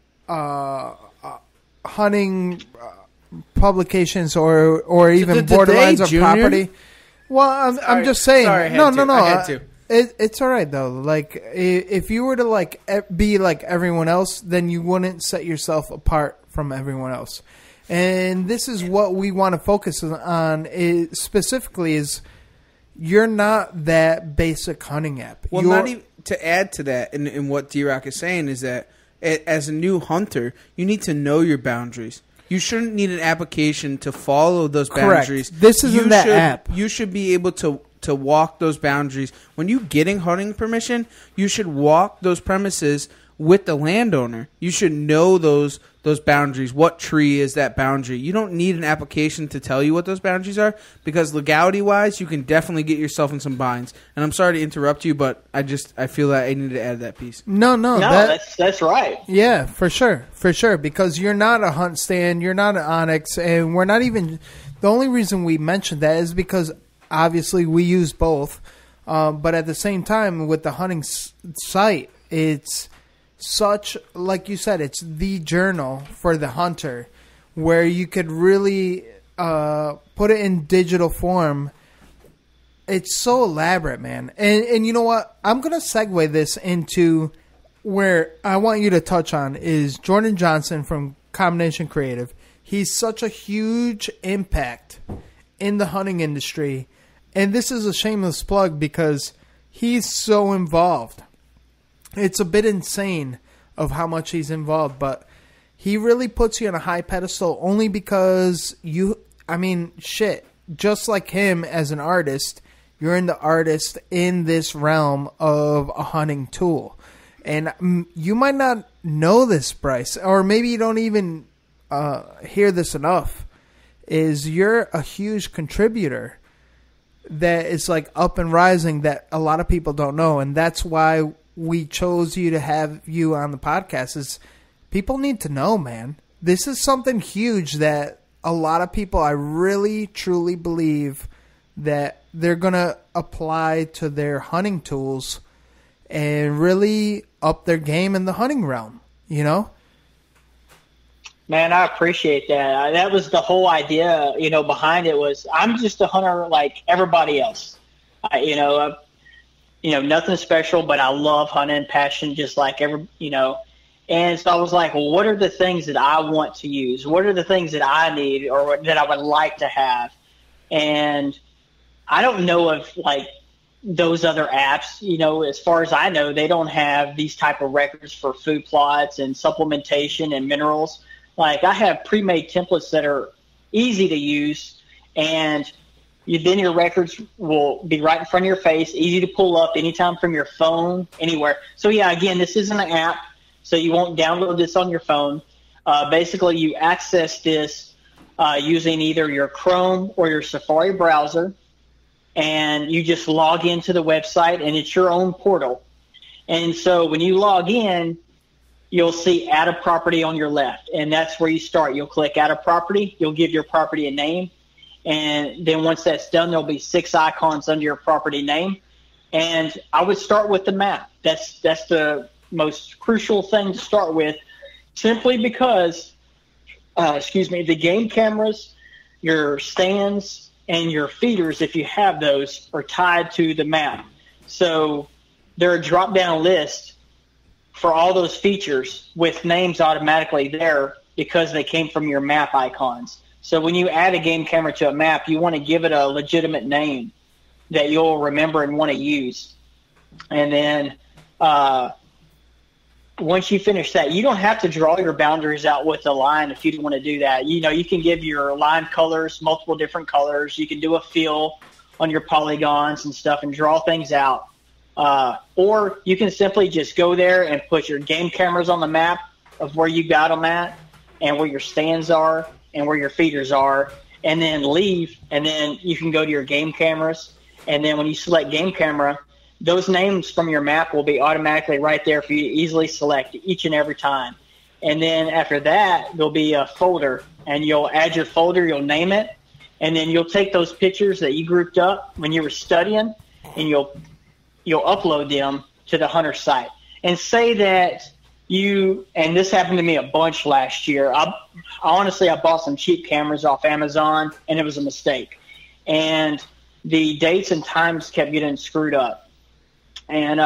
hunting publications or even borderlines of property, well, I'm just saying. Sorry, no. I had to. It's all right though. If you were to be like everyone else, then you wouldn't set yourself apart from everyone else. And this is what we want to focus on. Specifically, is you're not that basic hunting app. Well, not even to add to that, and what D-Rock is saying is that as a new hunter, you need to know your boundaries. You shouldn't need an application to follow those boundaries. Correct. This isn't that app. You should be able to walk those boundaries. When you're getting hunting permission, you should walk those premises with the landowner. You should know those boundaries. What tree is that boundary? You don't need an application to tell you what those boundaries are, because legality-wise, you can definitely get yourself in some binds. And I'm sorry to interrupt you, but I feel that I need to add that piece. No, that's right. Yeah, for sure, because you're not a hunt stand, you're not an Onyx, and we're not even. The only reason we mentioned that is because obviously we use both, but at the same time with the hunting site, it's such, like you said, it's the journal for the hunter, where you could really put it in digital form. It's so elaborate, man. And you know what? I'm going to segue this into where I want you to touch on is Jordan Johnson from Combination Creative. He's such a huge impact in the hunting industry. And this is a shameless plug because he's so involved. It's a bit insane of how much he's involved, but he really puts you on a high pedestal only because just like him as an artist, you're the artist in this realm of a hunting tool. And you might not know this, Bryce, or maybe you don't even hear this enough, is you're a huge contributor that is like up and rising that a lot of people don't know. And that's why we chose you to have you on the podcast is people need to know, man. This is something huge that a lot of people, I really, truly believe that they're going to apply to their hunting tools and really up their game in the hunting realm, you know? Man, I appreciate that. That was the whole idea, behind it was I'm just a hunter like everybody else. Nothing special, but I love hunting, passion, just like And so I was like, well, what are the things that I want to use? What are the things that I need or that I would like to have? And I don't know of like those other apps, as far as I know, they don't have these type of records for food plots and supplementation and minerals. Like I have pre-made templates that are easy to use, and then your records will be right in front of your face, easy to pull up anytime from your phone, anywhere. So yeah, again, this isn't an app, so you won't download this on your phone. Basically, you access this using either your Chrome or your Safari browser, and you just log into the website, and it's your own portal. And so when you log in, you'll see add a property on your left, and that's where you start. You'll click add a property. You'll give your property a name, and then once that's done, there'll be 6 icons under your property name. And I would start with the map. That's the most crucial thing to start with, simply because, the game cameras, your stands, and your feeders, if you have those, are tied to the map. So they're a drop-down list for all those features with names automatically there because they came from your map icons. So when you add a game camera to a map, you want to give it a legitimate name that you'll remember and want to use. And then once you finish that, you don't have to draw your boundaries out with a line if you don't want to do that. You can give your line colors, multiple different colors. You can do a fill on your polygons and stuff and draw things out. Or you can simply just go there and put your game cameras on the map of where you got them at and where your stands are and where your feeders are, and then leave, and then you can go to your game cameras. And then when you select game camera, those names from your map will be automatically right there for you to easily select each and every time. And then after that, there'll be a folder, and you'll add your folder, you'll name it, and then you'll take those pictures that you grouped up when you were studying, and you'll upload them to the hunter site. And say that and this happened to me a bunch last year. I bought some cheap cameras off Amazon, and it was a mistake. And the dates and times kept getting screwed up. And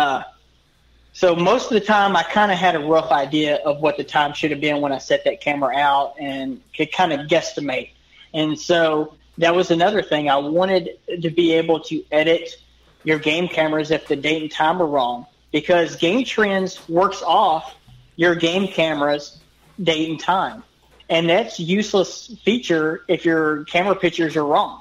so most of the time I kind of had a rough idea of what the time should have been when I set that camera out and could kind of guesstimate. And so that was another thing. I wanted to be able to edit your game cameras if the date and time are wrong, because Game Trends works off your game camera's date and time. And that's a useless feature if your camera pictures are wrong.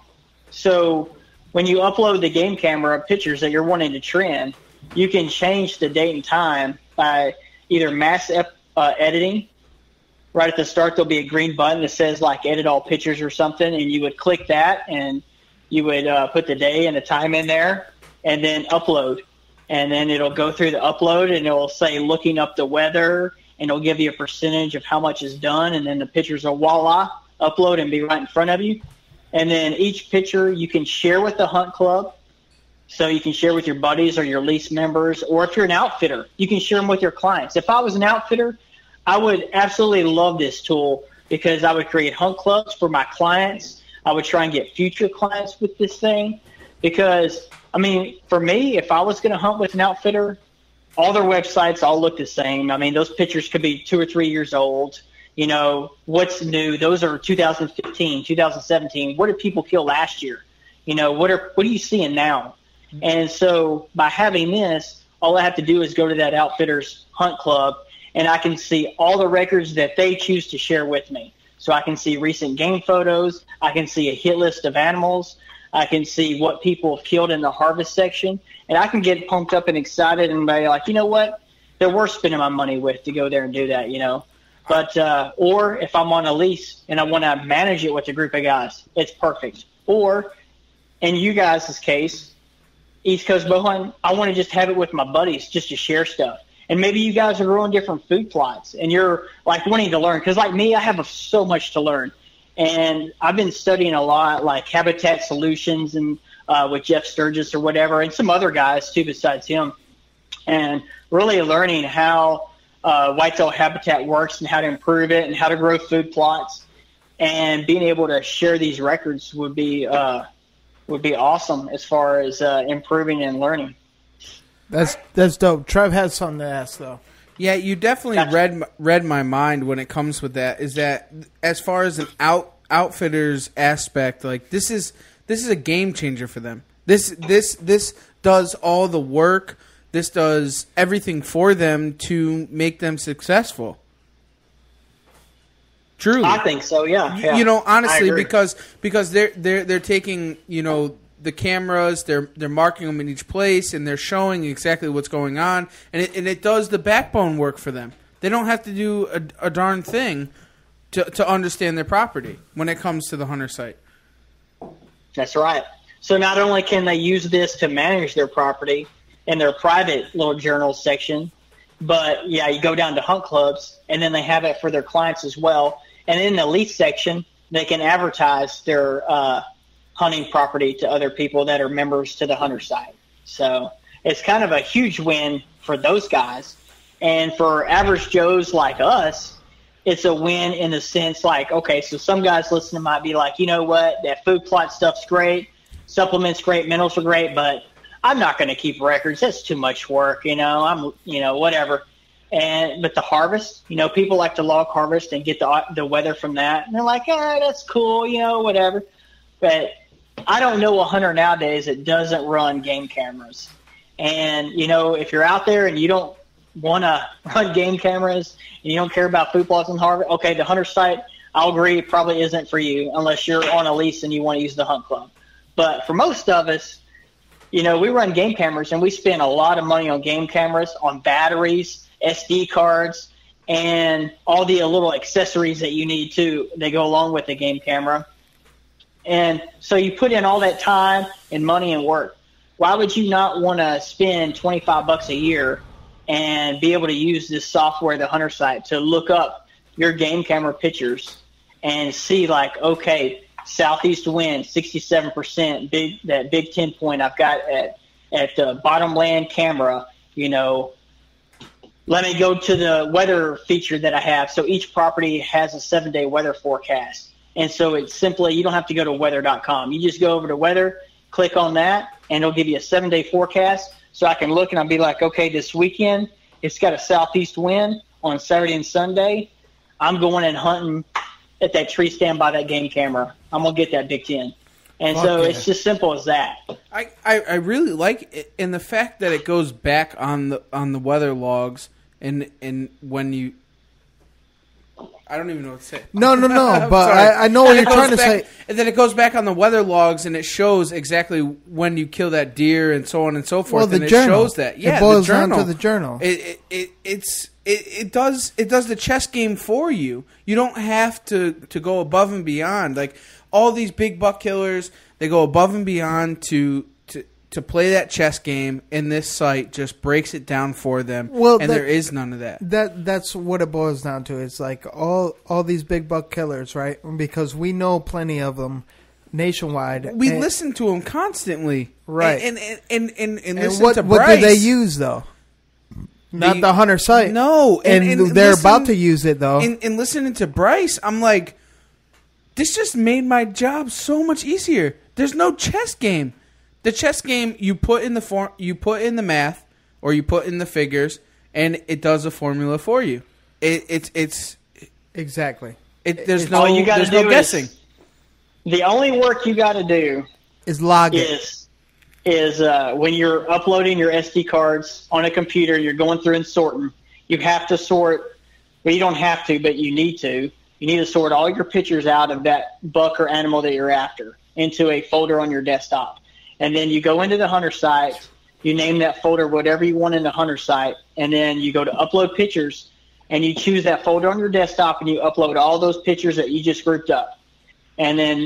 So when you upload the game camera pictures that you're wanting to trend, you can change the date and time by either mass editing. Right at the start, there'll be a green button that says like edit all pictures or something, and you would click that, and you would put the day and the time in there, and then upload. And then it'll go through the upload, and it'll say looking up the weather, and it'll give you a percentage of how much is done, and then the pictures will voila, upload and be right in front of you. And then each picture you can share with the hunt club. So you can share with your buddies or your lease members, or if you're an outfitter, you can share them with your clients. If I was an outfitter, I would absolutely love this tool because I would create hunt clubs for my clients. I would try and get future clients with this thing because, for me, if I was going to hunt with an outfitter, all their websites all look the same. Those pictures could be 2 or 3 years old. What's new? Those are 2015, 2017. What did people kill last year? What are you seeing now? And so by having this, all I have to do is go to that outfitter's hunt club, and I can see all the records that they choose to share with me. So I can see recent game photos. I can see a hit list of animals. I can see what people have killed in the harvest section. And I can get pumped up and excited and be like, you know what? They're worth spending my money with to go there and do that, But or if I'm on a lease and I want to manage it with a group of guys, it's perfect. Or in you guys' case, East Coast Bowhunting, I want to just have it with my buddies just to share stuff. And maybe you guys are growing different food plots and you're like wanting to learn. Because like me, I have so much to learn. And I've been studying a lot, like Habitat Solutions and with Jeff Sturgis or whatever, and some other guys too besides him. And really learning how whitetail habitat works and how to improve it and how to grow food plots. And being able to share these records would be awesome as far as improving and learning. That's dope. Trev has something to ask though. Yeah, you definitely read my mind when it comes with that. Is that as far as an outfitter's aspect, like this is a game changer for them. This does all the work. This does everything for them to make them successful. Truly, I think so. Yeah. You know, honestly, because they're taking, you know, the cameras, they're marking them in each place, and they're showing exactly what's going on, and it does the backbone work for them. They don't have to do a darn thing to understand their property when it comes to the hunter site. That's right. So not only can they use this to manage their property in their private little journal section, but yeah, you go down to hunt clubs, and then they have it for their clients as well. And in the elite section, they can advertise their hunting property to other people that are members to the hunter site. So it's kind of a huge win for those guys. And for average Joes like us, it's a win in the sense like, okay, so some guys listening might be like, you know what, that food plot stuff's great, supplements great, minerals are great, but I'm not going to keep records. That's too much work, whatever. But the harvest, people like to log harvest and get the weather from that. And they're like, that's cool, whatever. But I don't know a hunter nowadays that doesn't run game cameras. And, if you're out there and you don't want to run game cameras and you don't care about food plots and harvest, okay, the hunter site, I'll agree, probably isn't for you unless you're on a lease and you want to use the hunt club. But for most of us, we run game cameras and we spend a lot of money on game cameras, on batteries, SD cards, and all the little accessories that you need that go along with the game camera. And so you put in all that time and money and work. Why would you not want to spend $25 a year and be able to use this software, the Hunter Site, to look up your game camera pictures and see like, okay, southeast wind, 67%, that big 10 point I've got at the bottomland camera, let me go to the weather feature that I have. So each property has a 7-day weather forecast. And so it's simply, you don't have to go to weather.com. You just go over to weather, click on that, and it'll give you a 7-day forecast. So I can look and I'll be like, okay, this weekend, it's got a southeast wind on Saturday and Sunday. I'm going and hunting at that tree stand by that game camera. I'm going to get that Big 10. And so it's just simple as that. I really like it, and the fact that it goes back on the weather logs and when you, I don't even know what to say. No, but I know what you're trying to say. And then it goes back on the weather logs and it shows exactly when you kill that deer and so on and so forth. Well, the and journal. It shows that. Yeah, it boils the journal. down to the journal. It does the chess game for you. You don't have to go above and beyond. Like all these big buck killers, they go above and beyond to play that chess game, and this site just breaks it down for them. Well, there is none of that. That's what it boils down to. It's like all these big buck killers, right? Because we know plenty of them nationwide. We listen to them constantly, right? And listen what, to Bryce. What do they use though? Not the Hunter Site. No, and they're about to use it though. And listening to Bryce, I'm like, this just made my job so much easier. There's no chess game. The chess game, you put in the math, or you put in the figures, and it does a formula for you. It's exactly. There's no guessing. The only work you got to do is log it. Is when you're uploading your SD cards on a computer, you're going through and sorting. You have to sort. Well, you don't have to, but you need to. You need to sort all your pictures out of that buck or animal that you're after into a folder on your desktop. And then you go into the Hunter Site, you name that folder whatever you want in the Hunter Site, and then you go to upload pictures, and you choose that folder on your desktop, and you upload all those pictures that you just grouped up. And then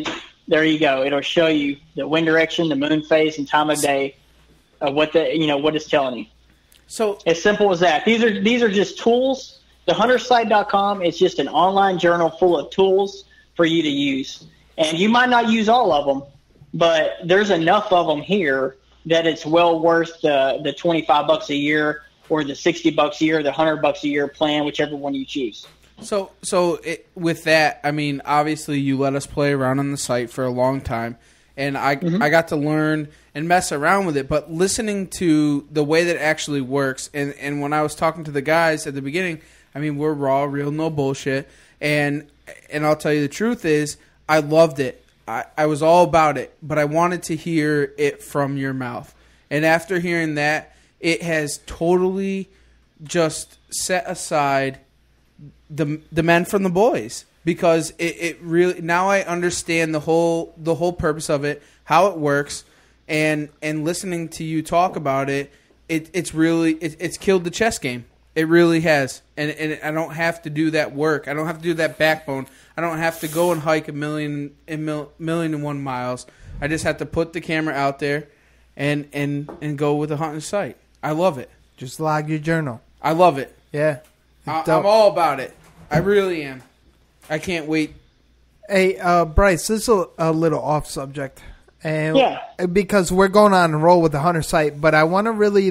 there you go. It'll show you the wind direction, the moon phase, and time of day of what it's telling you. So as simple as that. These are just tools. The huntersite.com is just an online journal full of tools for you to use. And you might not use all of them, but there's enough of them here that it's well worth the $25 a year or the $60 a year, the $100 a year plan, whichever one you choose. So with that, I mean, obviously you let us play around on the site for a long time, and I got to learn and mess around with it. But listening to the way that it actually works, and when I was talking to the guys at the beginning, I mean, we're raw, real, no bullshit, and I'll tell you the truth is, I loved it. I was all about it, but I wanted to hear it from your mouth. And after hearing that, it has totally just set aside the men from the boys, because it really, now I understand the whole purpose of it, how it works, and listening to you talk about it, it's killed the chess game. It really has, and I don't have to do that work. I don't have to do that backbone. I don't have to go and hike a million and 1 miles. I just have to put the camera out there and go with a hunting site. I love it. Just log your journal. I love it. Yeah. I'm all about it. I really am. I can't wait. Hey, Bryce, this is a little off subject. And yeah. Because we're going on a roll with the hunter site, but I want to really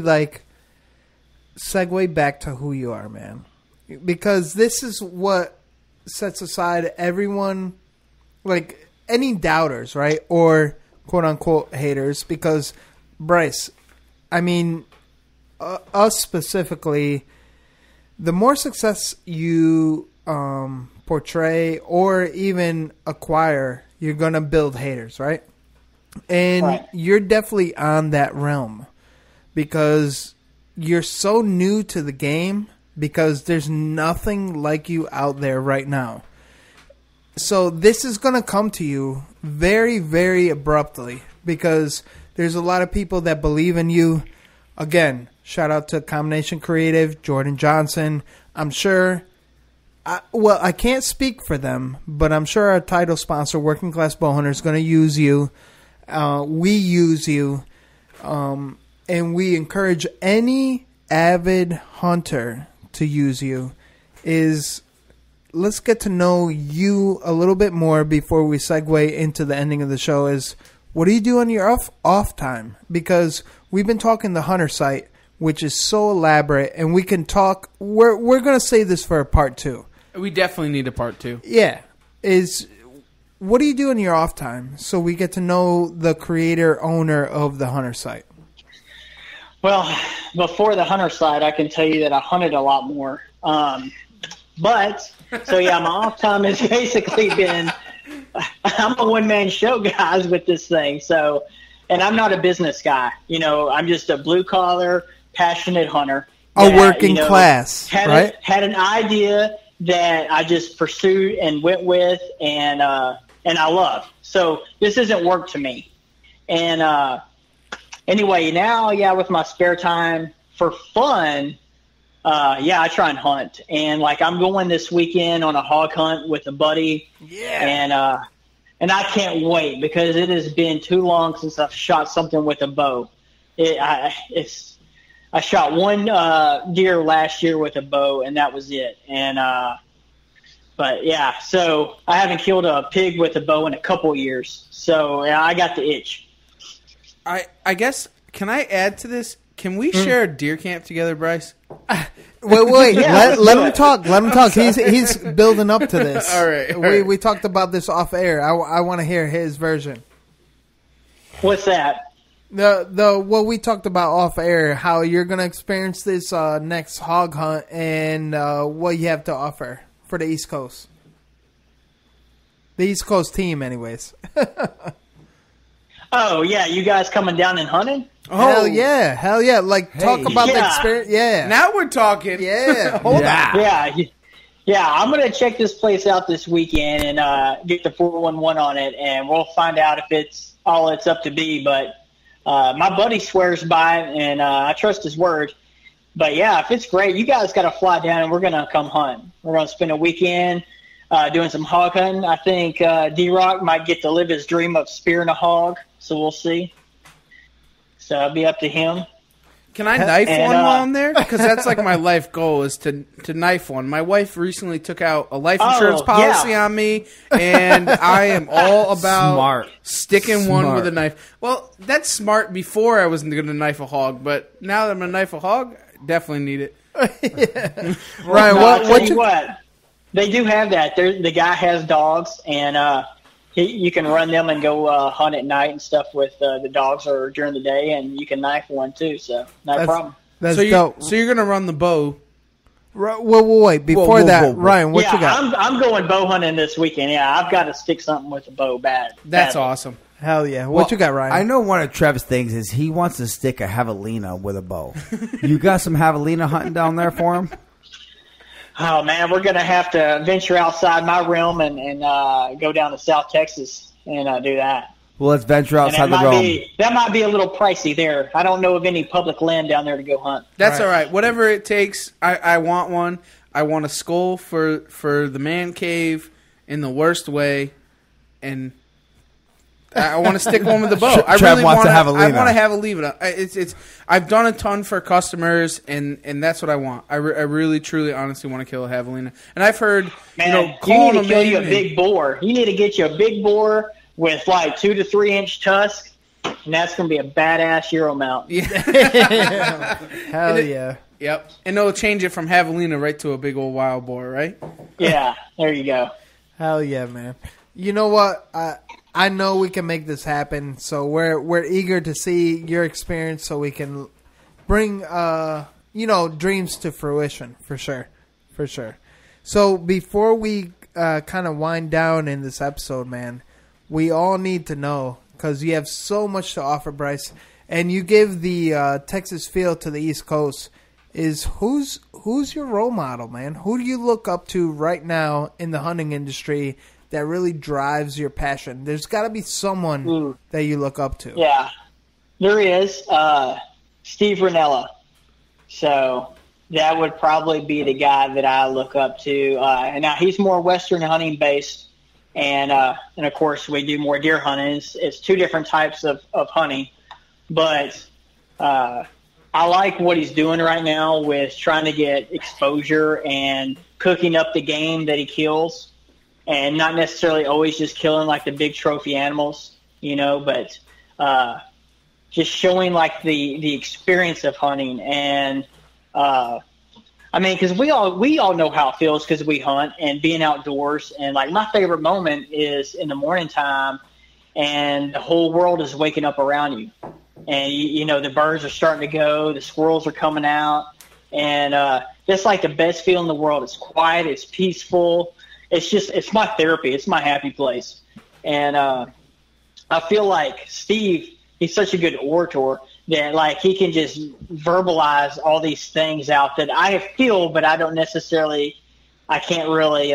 segue back to who you are, man. Because this is what sets aside everyone, any doubters, right? Or quote-unquote haters. Because, Bryce, I mean, us specifically, the more success you portray or even acquire, you're going to build haters, right? And you're definitely on that realm because you're so new to the game, because there's nothing like you out there right now. So this is going to come to you very, very abruptly, because there's a lot of people that believe in you. Again, shout out to Combination Creative, Jordan Johnson. I'm sure, I can't speak for them, but I'm sure our title sponsor, Working Class Bowhunter, is going to use you. We use you. And we encourage any avid hunter to use you. Let's get to know you a little bit more before we segue into the ending of the show. Is what do you do on your off time? Because we've been talking the hunter site, which is so elaborate, and we can talk. We're going to save this for a part 2. We definitely need a part 2. Yeah. What do you do in your off time so we get to know the creator, owner of the hunter site? Well, before the hunter site, I can tell you that I hunted a lot more. My off time has basically been, I'm a one-man show, guys, with this thing. So, and I'm not a business guy. I'm just a blue-collar, passionate hunter. A working class, right? Had an idea that I just pursued and went with, and I love. So this isn't work to me. And anyway, now, with my spare time for fun, I try and hunt. And I'm going this weekend on a hog hunt with a buddy. Yeah. And I can't wait because it has been too long since I've shot something with a bow. I shot one deer last year with a bow, and that was it. And so I haven't killed a pig with a bow in a couple years. So I got the itch. I guess, can I add to this? Can we share a deer camp together, Bryce? Wait. Let him talk. Let him talk. He's building up to this. All right. We talked about this off air. I want to hear his version. What's that? What we talked about off air, how you're going to experience this next hog hunt and what you have to offer for the East Coast. The East Coast team, anyways. Oh, yeah, you guys coming down and hunting? Oh. Hell yeah. Talk about the experience. Yeah. Now we're talking. Yeah. Hold on. Yeah, I'm going to check this place out this weekend and get the 411 on it, and we'll find out if it's all it's up to be. But my buddy swears by it, and I trust his word. But, if it's great, you guys got to fly down, and we're going to come hunt. We're going to spend a weekend. doing some hog hunting. I think D-Rock might get to live his dream of spearing a hog, so we'll see. So it'll be up to him. Can I knife one while I'm there? Because that's like my life goal is to knife one. My wife recently took out a life insurance policy on me, and I am all about sticking one with a knife. Well, that's smart before I was going to knife a hog, but now that I'm going to knife a hog, definitely need it. Ryan, what? They do have that. The guy has dogs, and you can run them and go hunt at night and stuff with the dogs or during the day, and you can knife one too, so no problem. That's dope. So you're going to run the bow. Wait. Before that, Ryan, what you got? I'm going bow hunting this weekend. Yeah, I've got to stick something with the bow bad. That's awesome. Hell yeah. What you got, Ryan? I know one of Trev's things is he wants to stick a javelina with a bow. You got some javelina hunting down there for him? Oh, man, we're going to have to venture outside my realm and go down to South Texas and do that. Well, let's venture outside the realm. That might be a little pricey there. I don't know of any public land down there to go hunt. That's all right. Whatever it takes, I want one. I want a skull for the man cave in the worst way, and I want to stick one with the bow. I Trev really wants to have a I want to have a javelina. I've done a ton for customers, and that's what I want. I really, truly, honestly want to kill a javelina. And I've heard, you need to kill you a big boar. You need to get you a big boar with like 2 to 3 inch tusk, and that's going to be a badass Euro mount. Yeah. Hell yeah. Yep. And they'll change it from javelina right to a big old wild boar, right? Yeah. There you go. Hell yeah, man. You know what? I know we can make this happen, so we're eager to see your experience so we can bring dreams to fruition for sure. So before we kind of wind down in this episode, man, we all need to know, because you have so much to offer, Bryce, and you give the Texas feel to the East Coast. Is who's your role model, man? Who do you look up to right now in the hunting industry that really drives your passion? There's got to be someone that you look up to. Yeah, there is. Steve Rinella. So that would probably be the guy that I look up to. And now he's more Western hunting based. And of course, we do more deer hunting. It's two different types of hunting. But I like what he's doing right now with trying to get exposure and cooking up the game that he kills. And not necessarily always just killing like the big trophy animals, but just showing like the experience of hunting. And because we all know how it feels because we hunt and being outdoors. And like my favorite moment is in the morning time, and the whole world is waking up around you, and the birds are starting to go, the squirrels are coming out, and that's like the best feeling in the world. It's quiet, it's peaceful. It's my therapy. It's my happy place. And I feel like Steve, he's such a good orator that like he can just verbalize all these things out that I feel, but I can't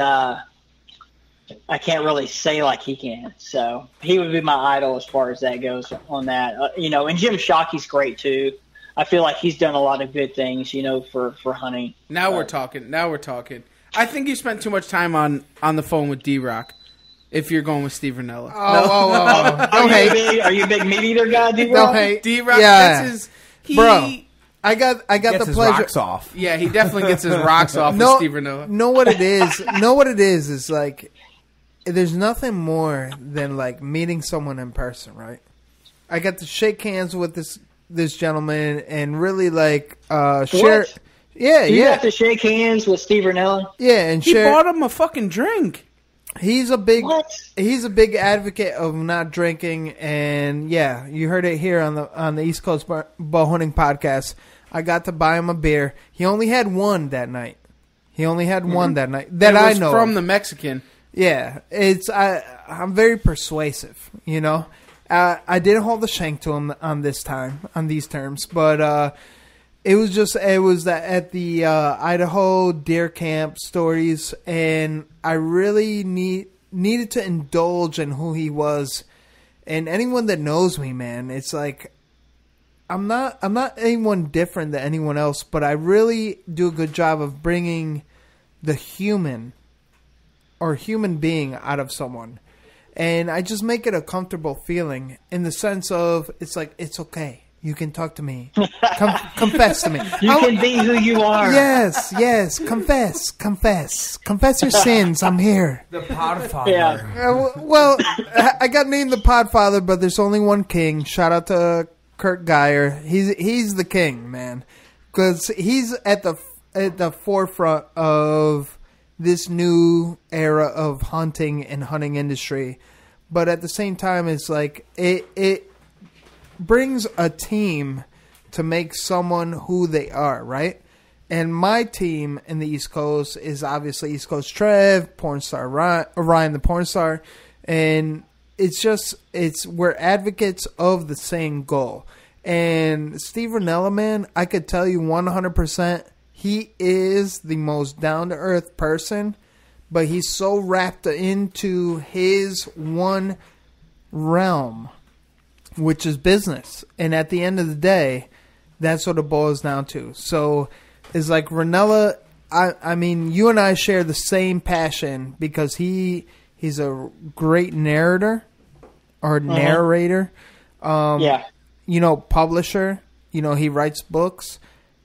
really say like he can. So he would be my idol as far as that goes on that. And Jim Shockey's great too. I feel like he's done a lot of good things, for hunting. Now we're talking. I think you spent too much time on the phone with D-Rock if you're going with Steve Rinella. Are you a big meat eater guy, D-Rock? No hate. D-Rock gets bro, I got the his pleasure. Rocks off. Yeah, he definitely gets his rocks off with Steve Rinella. Know what it is? Is like, there's nothing more than like meeting someone in person, right? I got to shake hands with this gentleman and really like share. What? Yeah, you got to shake hands with Steve Rinella? Yeah, and he bought him a fucking drink. He's a big advocate of not drinking, and yeah, you heard it here on the East Coast Bow Hunting Podcast. I got to buy him a beer. He only had one that night. One that night that I know from the Mexican. Yeah, I'm very persuasive. I didn't hold the shank to him on these terms, but. It was at the Idaho deer camp stories, and I really needed to indulge in who he was. And anyone that knows me, man, it's like I'm not anyone different than anyone else, but I really do a good job of bringing the human or human being out of someone. And I just make it a comfortable feeling in the sense of it's like, it's okay. You can talk to me. Confess to me. You can be who you are. Yes. Confess your sins. I'm here. The Podfather. Yeah. Well, I got named the Podfather, but there's only one king. Shout out to Kurt Geyer. He's the king, man, because he's at the forefront of this new era of hunting and hunting industry. But at the same time, it's like it brings a team to make someone who they are, right? And my team in the East Coast is obviously East Coast Trev, Pornstar Ryan the Pornstar, and we're advocates of the same goal. And Steve Rinella, man, I could tell you 100%, he is the most down-to-earth person, but he's so wrapped into his one realm, which is business. And at the end of the day, that's what it boils down to. So it's like Rinella, I mean, you and I share the same passion because he's a great narrator or narrator. You know, publisher. You know, he writes books.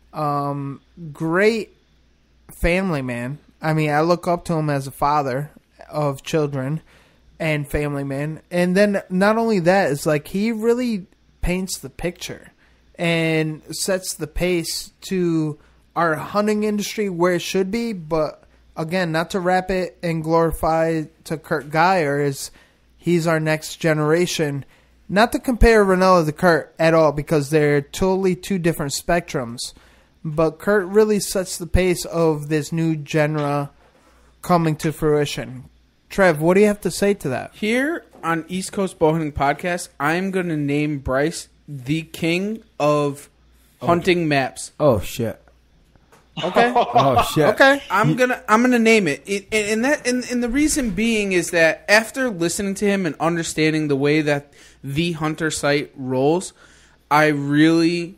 Great family man. I mean, I look up to him as a father of children and family man. And then not only that, it's like he really paints the picture and sets the pace to our hunting industry where it should be. But again, not to wrap it and glorify to Kurt Geyer, is he's our next generation. Not to compare Rinella to Kurt at all, because they're totally two different spectrums. But Kurt really sets the pace of this new genre coming to fruition. Trev, what do you have to say to that? Here on East Coast Bowhunting Podcast, I'm going to name Bryce the king of hunting maps. Oh shit. Okay. Oh shit. Okay. I'm gonna name it. And the reason being is that after listening to him and understanding the way that the Hunter site rolls, I really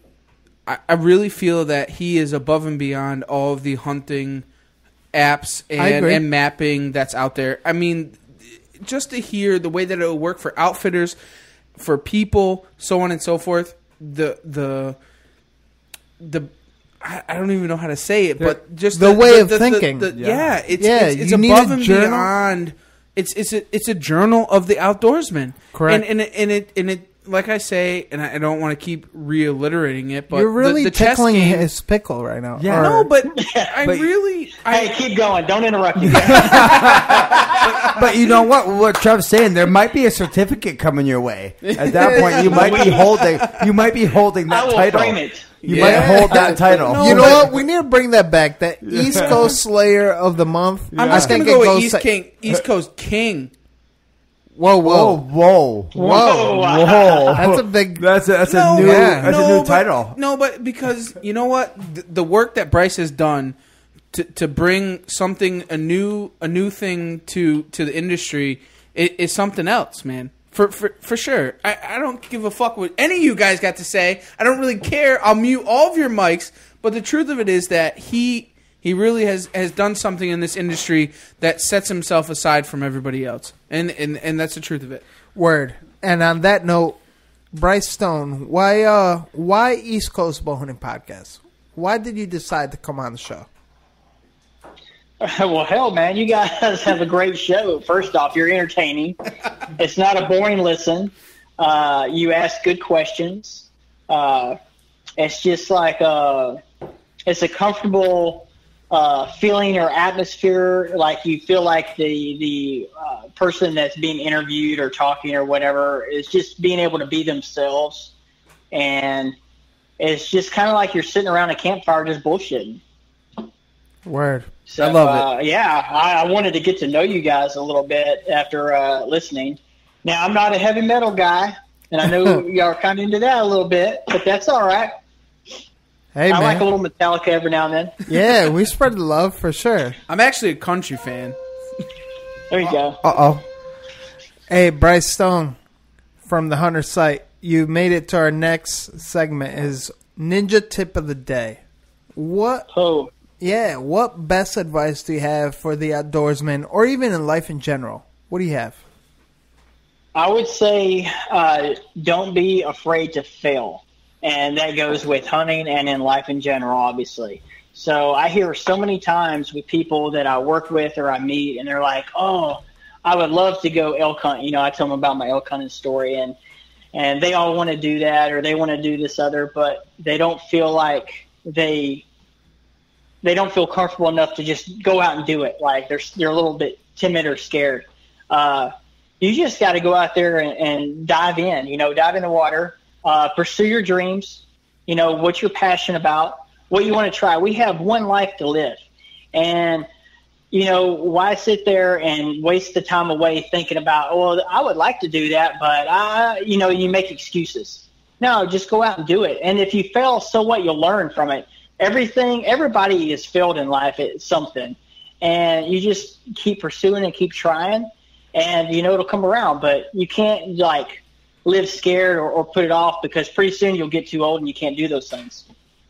feel that he is above and beyond all of the hunting apps and mapping that's out there. I mean, just to hear the way that it will work for outfitters, for people, so on and so forth. I don't even know how to say it, but just the way of thinking. It's above and beyond. It's a journal of the outdoorsman. Correct. And it like I say, and I don't want to keep reiterating it, but you're really the chess tickling game, his pickle right now. Yeah, no, but I keep going. Don't interrupt you. But you know what Trev's saying, there might be a certificate coming your way. At that point, you might be holding that I will title. frame it. You might hold that title. No, you know what? We need to bring that back. That East Coast Slayer of the month. I'm just going to go with East Coast King. Whoa. That's a big. That's a new title. No, but because you know what, the work that Bryce has done to bring something a new thing to the industry is something else, man. For sure. I don't give a fuck what any of you guys got to say. I don't really care. I'll mute all of your mics. But the truth of it is that he really has done something in this industry that sets himself aside from everybody else. And that's the truth of it. Word. And on that note, Bryce Stone, why East Coast Bowhunting Podcast? Why did you decide to come on the show? Well, hell, man, you guys have a great show. First off, you're entertaining. It's not a boring listen. You ask good questions. It's just like it's a comfortable feeling or atmosphere. Like you feel like the person that's being interviewed or talking or whatever is just being able to be themselves. And it's just kind of like you're sitting around a campfire just bullshitting. Word. So, I love it. Yeah, I wanted to get to know you guys a little bit after listening. Now, I'm not a heavy metal guy, and I know y'all are kind of into that a little bit, but that's all right. Hey, I man. like a little Metallica every now and then. Yeah, we spread the love for sure. I'm actually a country fan. There you go. Uh-oh. Hey, Bryce Stone from the Hunter site. You made it to our next segment is Ninja Tip of the Day. What Yeah, what best advice do you have for the outdoorsman, or even in life in general? What do you have? I would say don't be afraid to fail. And that goes with hunting and in life in general, obviously. So I hear so many times with people that I work with or I meet, and they're like, oh, I would love to go elk hunt. You know, I tell them about my elk hunting story, and they all want to do that or they want to do this other, but they don't feel like they don't feel comfortable enough to just go out and do it. Like they're a little bit timid or scared. You just got to go out there and dive in, dive in the water, pursue your dreams, what you're passionate about, what you want to try. We have one life to live. And, why sit there and waste the time away thinking about, well, I would like to do that, but you make excuses. No, just go out and do it. And if you fail, so what? You'll learn from it. Everybody has failed in life at something. And you just keep pursuing and keep trying. And, it'll come around, but you can't, live scared or put it off, because pretty soon you'll get too old and you can't do those things.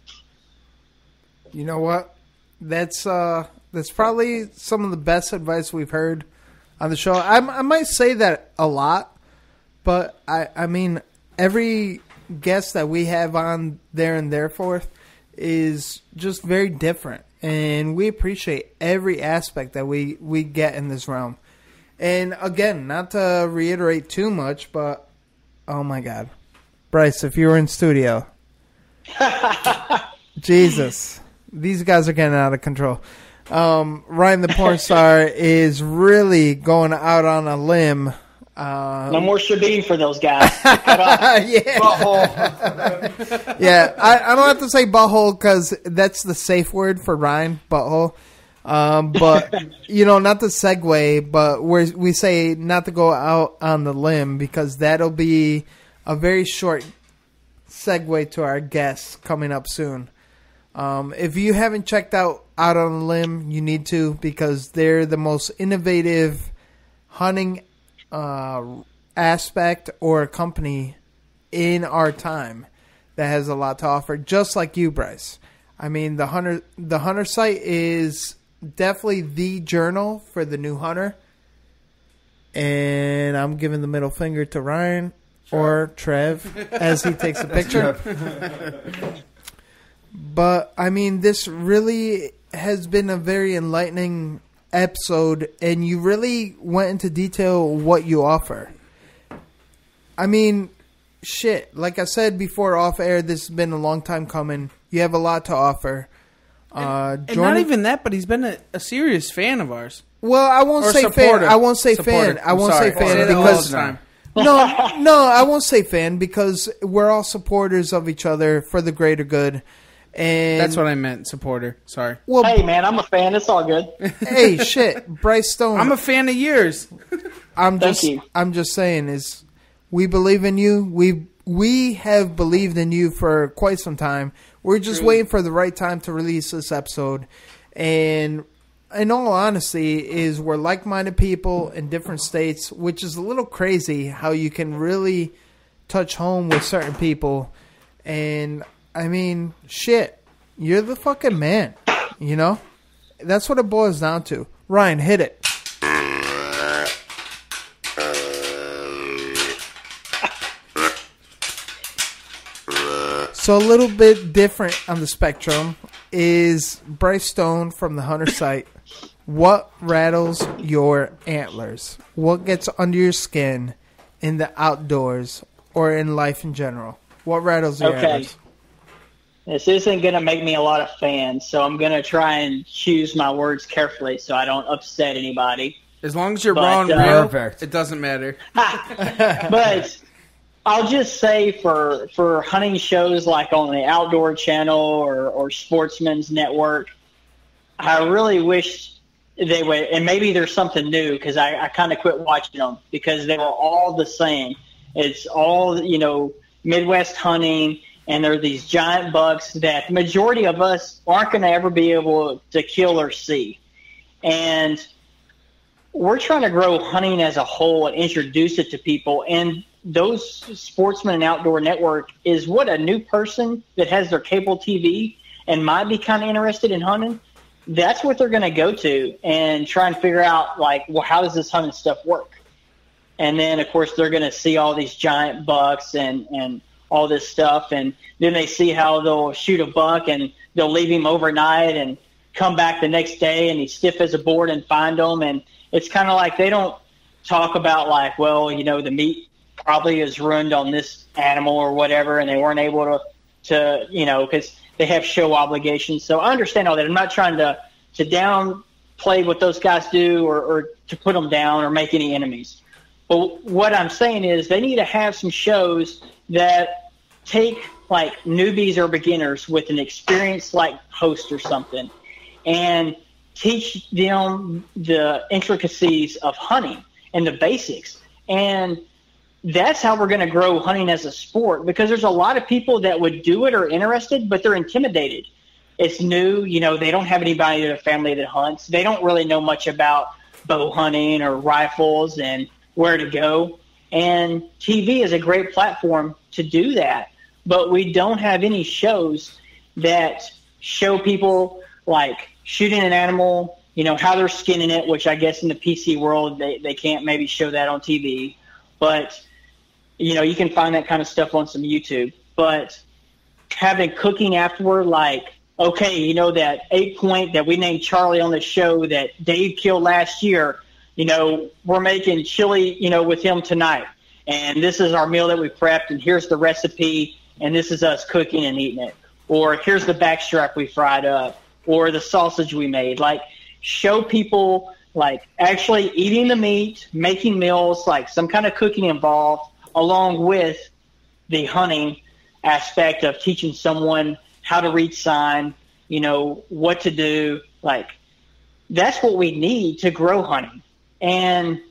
You know what? That's probably some of the best advice we've heard on the show. I might say that a lot, but I mean, every guest that we have on there and thereforth is just very different. And we appreciate every aspect that we get in this realm. And again, not to reiterate too much, but oh my God, Bryce, if you were in studio, Jesus, these guys are getting out of control. Ryan the Porn Star is really going out on a limb. No more Shabin for those guys. Yeah, butthole. Yeah, I don't have to say butthole because that's the safe word for Ryan, butthole. But not to segue, but we say not to go out on the limb, because that'll be a very short segue to our guests coming up soon. If you haven't checked out on the Limb, you need to, because they're the most innovative hunting aspect or company in our time that has a lot to offer, just like you, Bryce. I mean, the hunter site is definitely the journal for the new hunter. And I'm giving the middle finger to Ryan or Trev as he takes a picture. But, I mean, this really has been a very enlightening episode, and you really went into detail what you offer. I mean, shit, like I said before off air, this has been a long time coming. You have a lot to offer. And not even that, but he's been a serious fan of ours. Well, I won't say supporter. fan. I won't say Supporter. fan. I won't say fan because no, I won't say fan, because we're all supporters of each other for the greater good. And that's what I meant, supporter. Sorry. Well, hey man, I'm a fan. It's all good. Hey, shit, Bryce Stone. I'm a fan of yours. I'm just saying is, we believe in you. We have believed in you for quite some time. We're just waiting for the right time to release this episode. And in all honesty, is we're like-minded people in different states, which is a little crazy how you can really touch home with certain people. And I mean, shit, you're the fucking man, That's what it boils down to. Ryan, hit it. So a little bit different on the spectrum is Bryce Stone from the Hunter Site. What rattles your antlers? What gets under your skin in the outdoors or in life in general? What rattles your antlers? This isn't going to make me a lot of fans, so I'm going to try and choose my words carefully so I don't upset anybody. As long as you're raw and real, it doesn't matter. But I'll just say for hunting shows like on the Outdoor Channel or Sportsman's Network, I really wish they would, and maybe there's something new, because I kind of quit watching them because they were all the same. It's all, Midwest hunting, and there are these giant bucks that the majority of us aren't going to ever be able to kill or see. And we're trying to grow hunting as a whole and introduce it to people. And those Sportsman and Outdoor Network is what a new person that has their cable TV and might be kind of interested in hunting, that's what they're going to go to and try and figure out, like, well, how does this hunting stuff work? And then, of course, they're going to see all these giant bucks and all this stuff. And then they see how they'll shoot a buck and they'll leave him overnight and come back the next day and he's stiff as a board and find them. And it's kind of like they don't talk about, like, well, you know, the meat probably is ruined on this animal or whatever, and they weren't able to you know, because they have show obligations. So I understand all that. I'm not trying to downplay what those guys do or to put them down or make any enemies. But what I'm saying is they need to have some shows that take, like, newbies or beginners with an experienced, like, host or something and teach them the intricacies of hunting and the basics. And that's how we're going to grow hunting as a sport, because there's a lot of people that would do it or interested, but they're intimidated. It's new. You know, they don't have anybody in their family that hunts. They don't really know much about bow hunting or rifles and where to go. And TV is a great platform to do that. But we don't have any shows that show people, like, shooting an animal, you know, how they're skinning it, which I guess in the PC world they can't maybe show that on TV. But, you know, you can find that kind of stuff on some YouTube. But having cooking afterward, like, okay, you know, that 8-point that we named Charlie on the show that Dave killed last year, you know, we're making chili, you know, with him tonight. And this is our meal that we prepped, and here's the recipe, and this is us cooking and eating it. Or here's the backstrap we fried up, or the sausage we made. Like, show people, like, actually eating the meat, making meals, like some kind of cooking involved, along with the hunting aspect of teaching someone how to read sign, you know, what to do. Like, that's what we need to grow hunting. And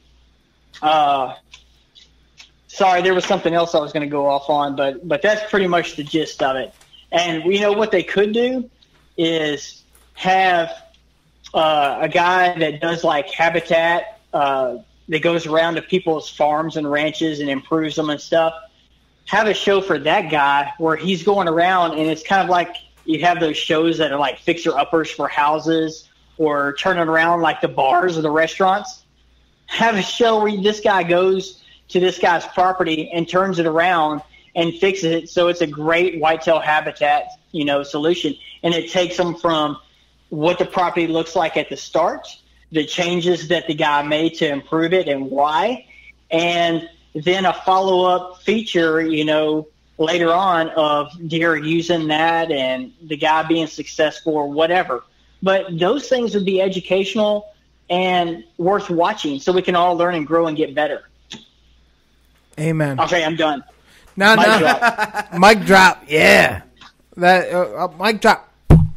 sorry, there was something else I was going to go off on, but that's pretty much the gist of it. And you know what they could do is have a guy that does, like, habitat that goes around to people's farms and ranches and improves them and stuff. Have a show for that guy where he's going around, and it's kind of like you have those shows that are like fixer-uppers for houses or turning around like the bars or the restaurants. Have a show where this guy goes to this guy's property and turns it around and fixes it so it's a great whitetail habitat, you know, solution. And it takes them from what the property looks like at the start, the changes that the guy made to improve it and why, and then a follow-up feature, you know, later on of deer using that and the guy being successful or whatever. But those things would be educational and worth watching so we can all learn and grow and get better. Amen. Okay, I'm done. No. Drop. Mic drop. Yeah. That mic drop.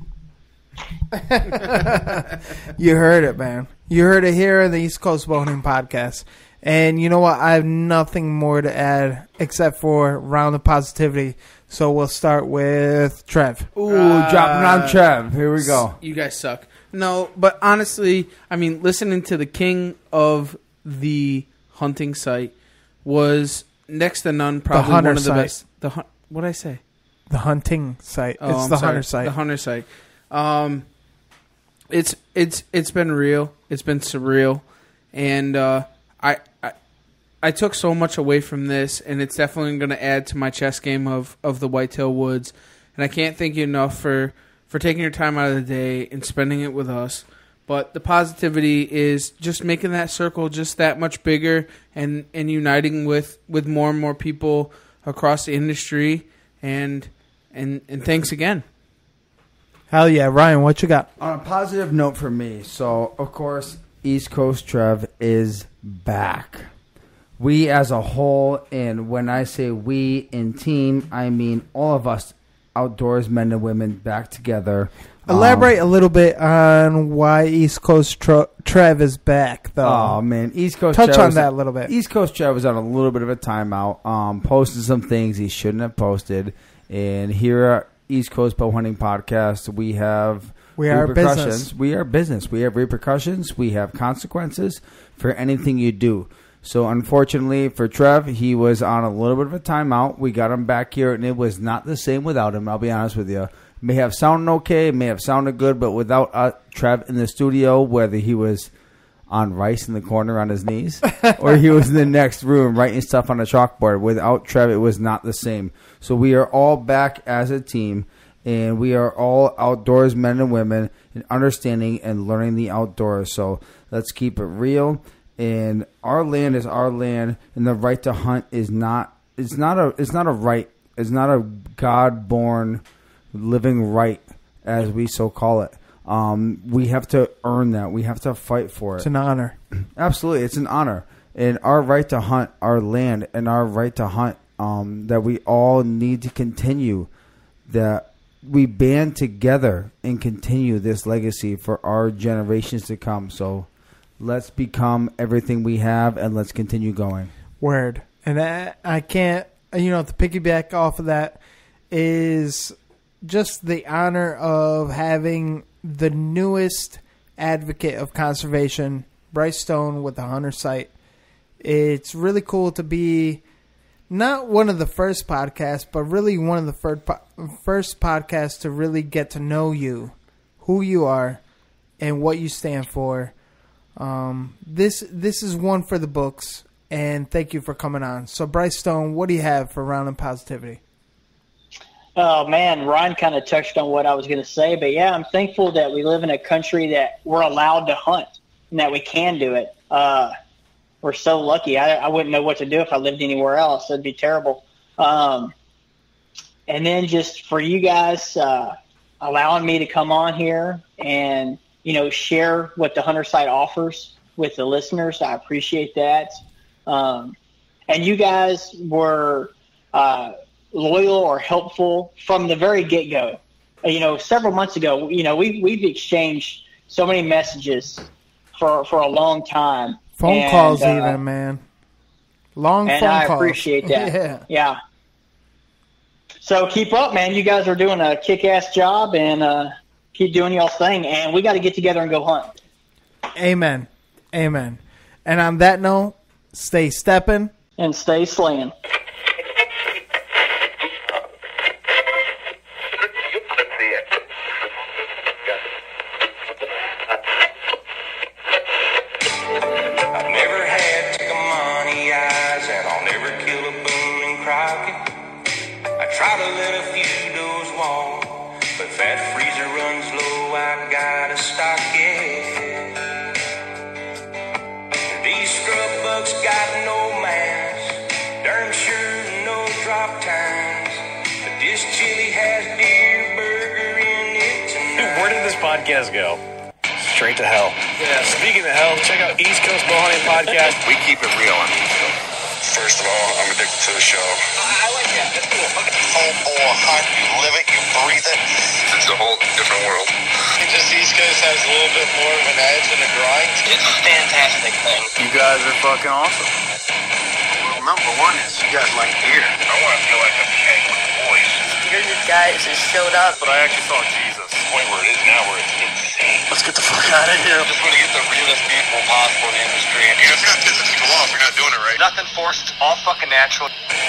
You heard it, man. You heard it here on the East Coast Bowhunting Podcast. And you know what? I have nothing more to add except for round of positivity. So we'll start with Trev. Ooh, dropping on Trev. Here we go. You guys suck. No, but honestly, I mean, listening to the king of the hunting site was next to none, probably one of the best. What did I say? The hunting site. Oh, it's I'm the sorry. hunter site. The hunter site. It's been real. It's been surreal, and I took so much away from this, and it's definitely going to add to my chess game of the whitetail woods. And I can't thank you enough for taking your time out of the day and spending it with us. But the positivity is just making that circle just that much bigger and uniting with more and more people across the industry. And thanks again. Hell yeah. Ryan, what you got? On a positive note for me, so, of course, East Coast Trev is back. We as a whole, and when I say we in team, I mean all of us outdoors, men and women, back together. Elaborate a little bit on why East Coast Trev is back, though. Oh, man. East Coast Touch Trev on that a little bit. East Coast Trev was on a little bit of a timeout, posted some things he shouldn't have posted. And here at East Coast Bowhunting Podcast, we have repercussions. Business. We are business. We have repercussions. We have consequences for anything you do. So, unfortunately for Trev, he was on a little bit of a timeout. We got him back here, and it was not the same without him. I'll be honest with you. may have sounded okay, may have sounded good, but without Trev in the studio, whether he was on rice in the corner on his knees or he was in the next room writing stuff on a chalkboard, without Trev, it was not the same. So we are all back as a team, and we are all outdoors men and women and understanding and learning the outdoors. So let's keep it real. And our land is our land, and the right to hunt is not. It's not a right. It's not a God-born living right, as we so call it. We have to earn that. We have to fight for it. It's an honor. Absolutely, it's an honor. And our right to hunt our land and our right to hunt that we all need to continue. That we band together and continue this legacy for our generations to come. So let's become everything we have, and let's continue going. Word. And I can't, to piggyback off of that is just the honor of having the newest advocate of conservation, Bryce Stone, with the Hunter site. It's really cool to be not one of the first podcasts, but really one of the first podcasts to really get to know you, who you are, and what you stand for. This is one for the books, and thank you for coming on. So, Bryce Stone, what do you have for Round and Positivity? Oh, man, Ryan kind of touched on what I was going to say. But, yeah, I'm thankful that we live in a country that we're allowed to hunt and that we can do it. We're so lucky. I wouldn't know what to do if I lived anywhere else. It'd be terrible. And then just for you guys allowing me to come on here and, share what the Hunter site offers with the listeners. I appreciate that. And you guys were loyal or helpful from the very get-go. Several months ago, we've exchanged so many messages for a long time. Phone calls even, man. Long phone calls. And I appreciate that. Yeah. So keep up, man. You guys are doing a kick-ass job, and keep doing y'all's thing. And we got to get together and go hunt. Amen. Amen. And on that note, stay stepping. And stay slaying. Podcast go straight to hell. Yeah, speaking of hell, check out East Coast Bowhunting Podcast. We keep it real on the East Coast. First of all, I'm addicted to the show. I like that. That's cool. Okay. Full hunt, you live it, you breathe it. It's a whole different world. Just East Coast has a little bit more of an edge and a grind. It's a fantastic thing. You guys are fucking awesome. Well, number one is you guys like beer. I want to feel like I'm hanging with the boys. You're the guys that showed up. But I actually saw Jesus. The point where it is now where it's insane. Let's get the fuck out of here. Just want to get the realest people possible in the industry. You just got to piss people off. You're not doing it right. Nothing forced. All fucking natural.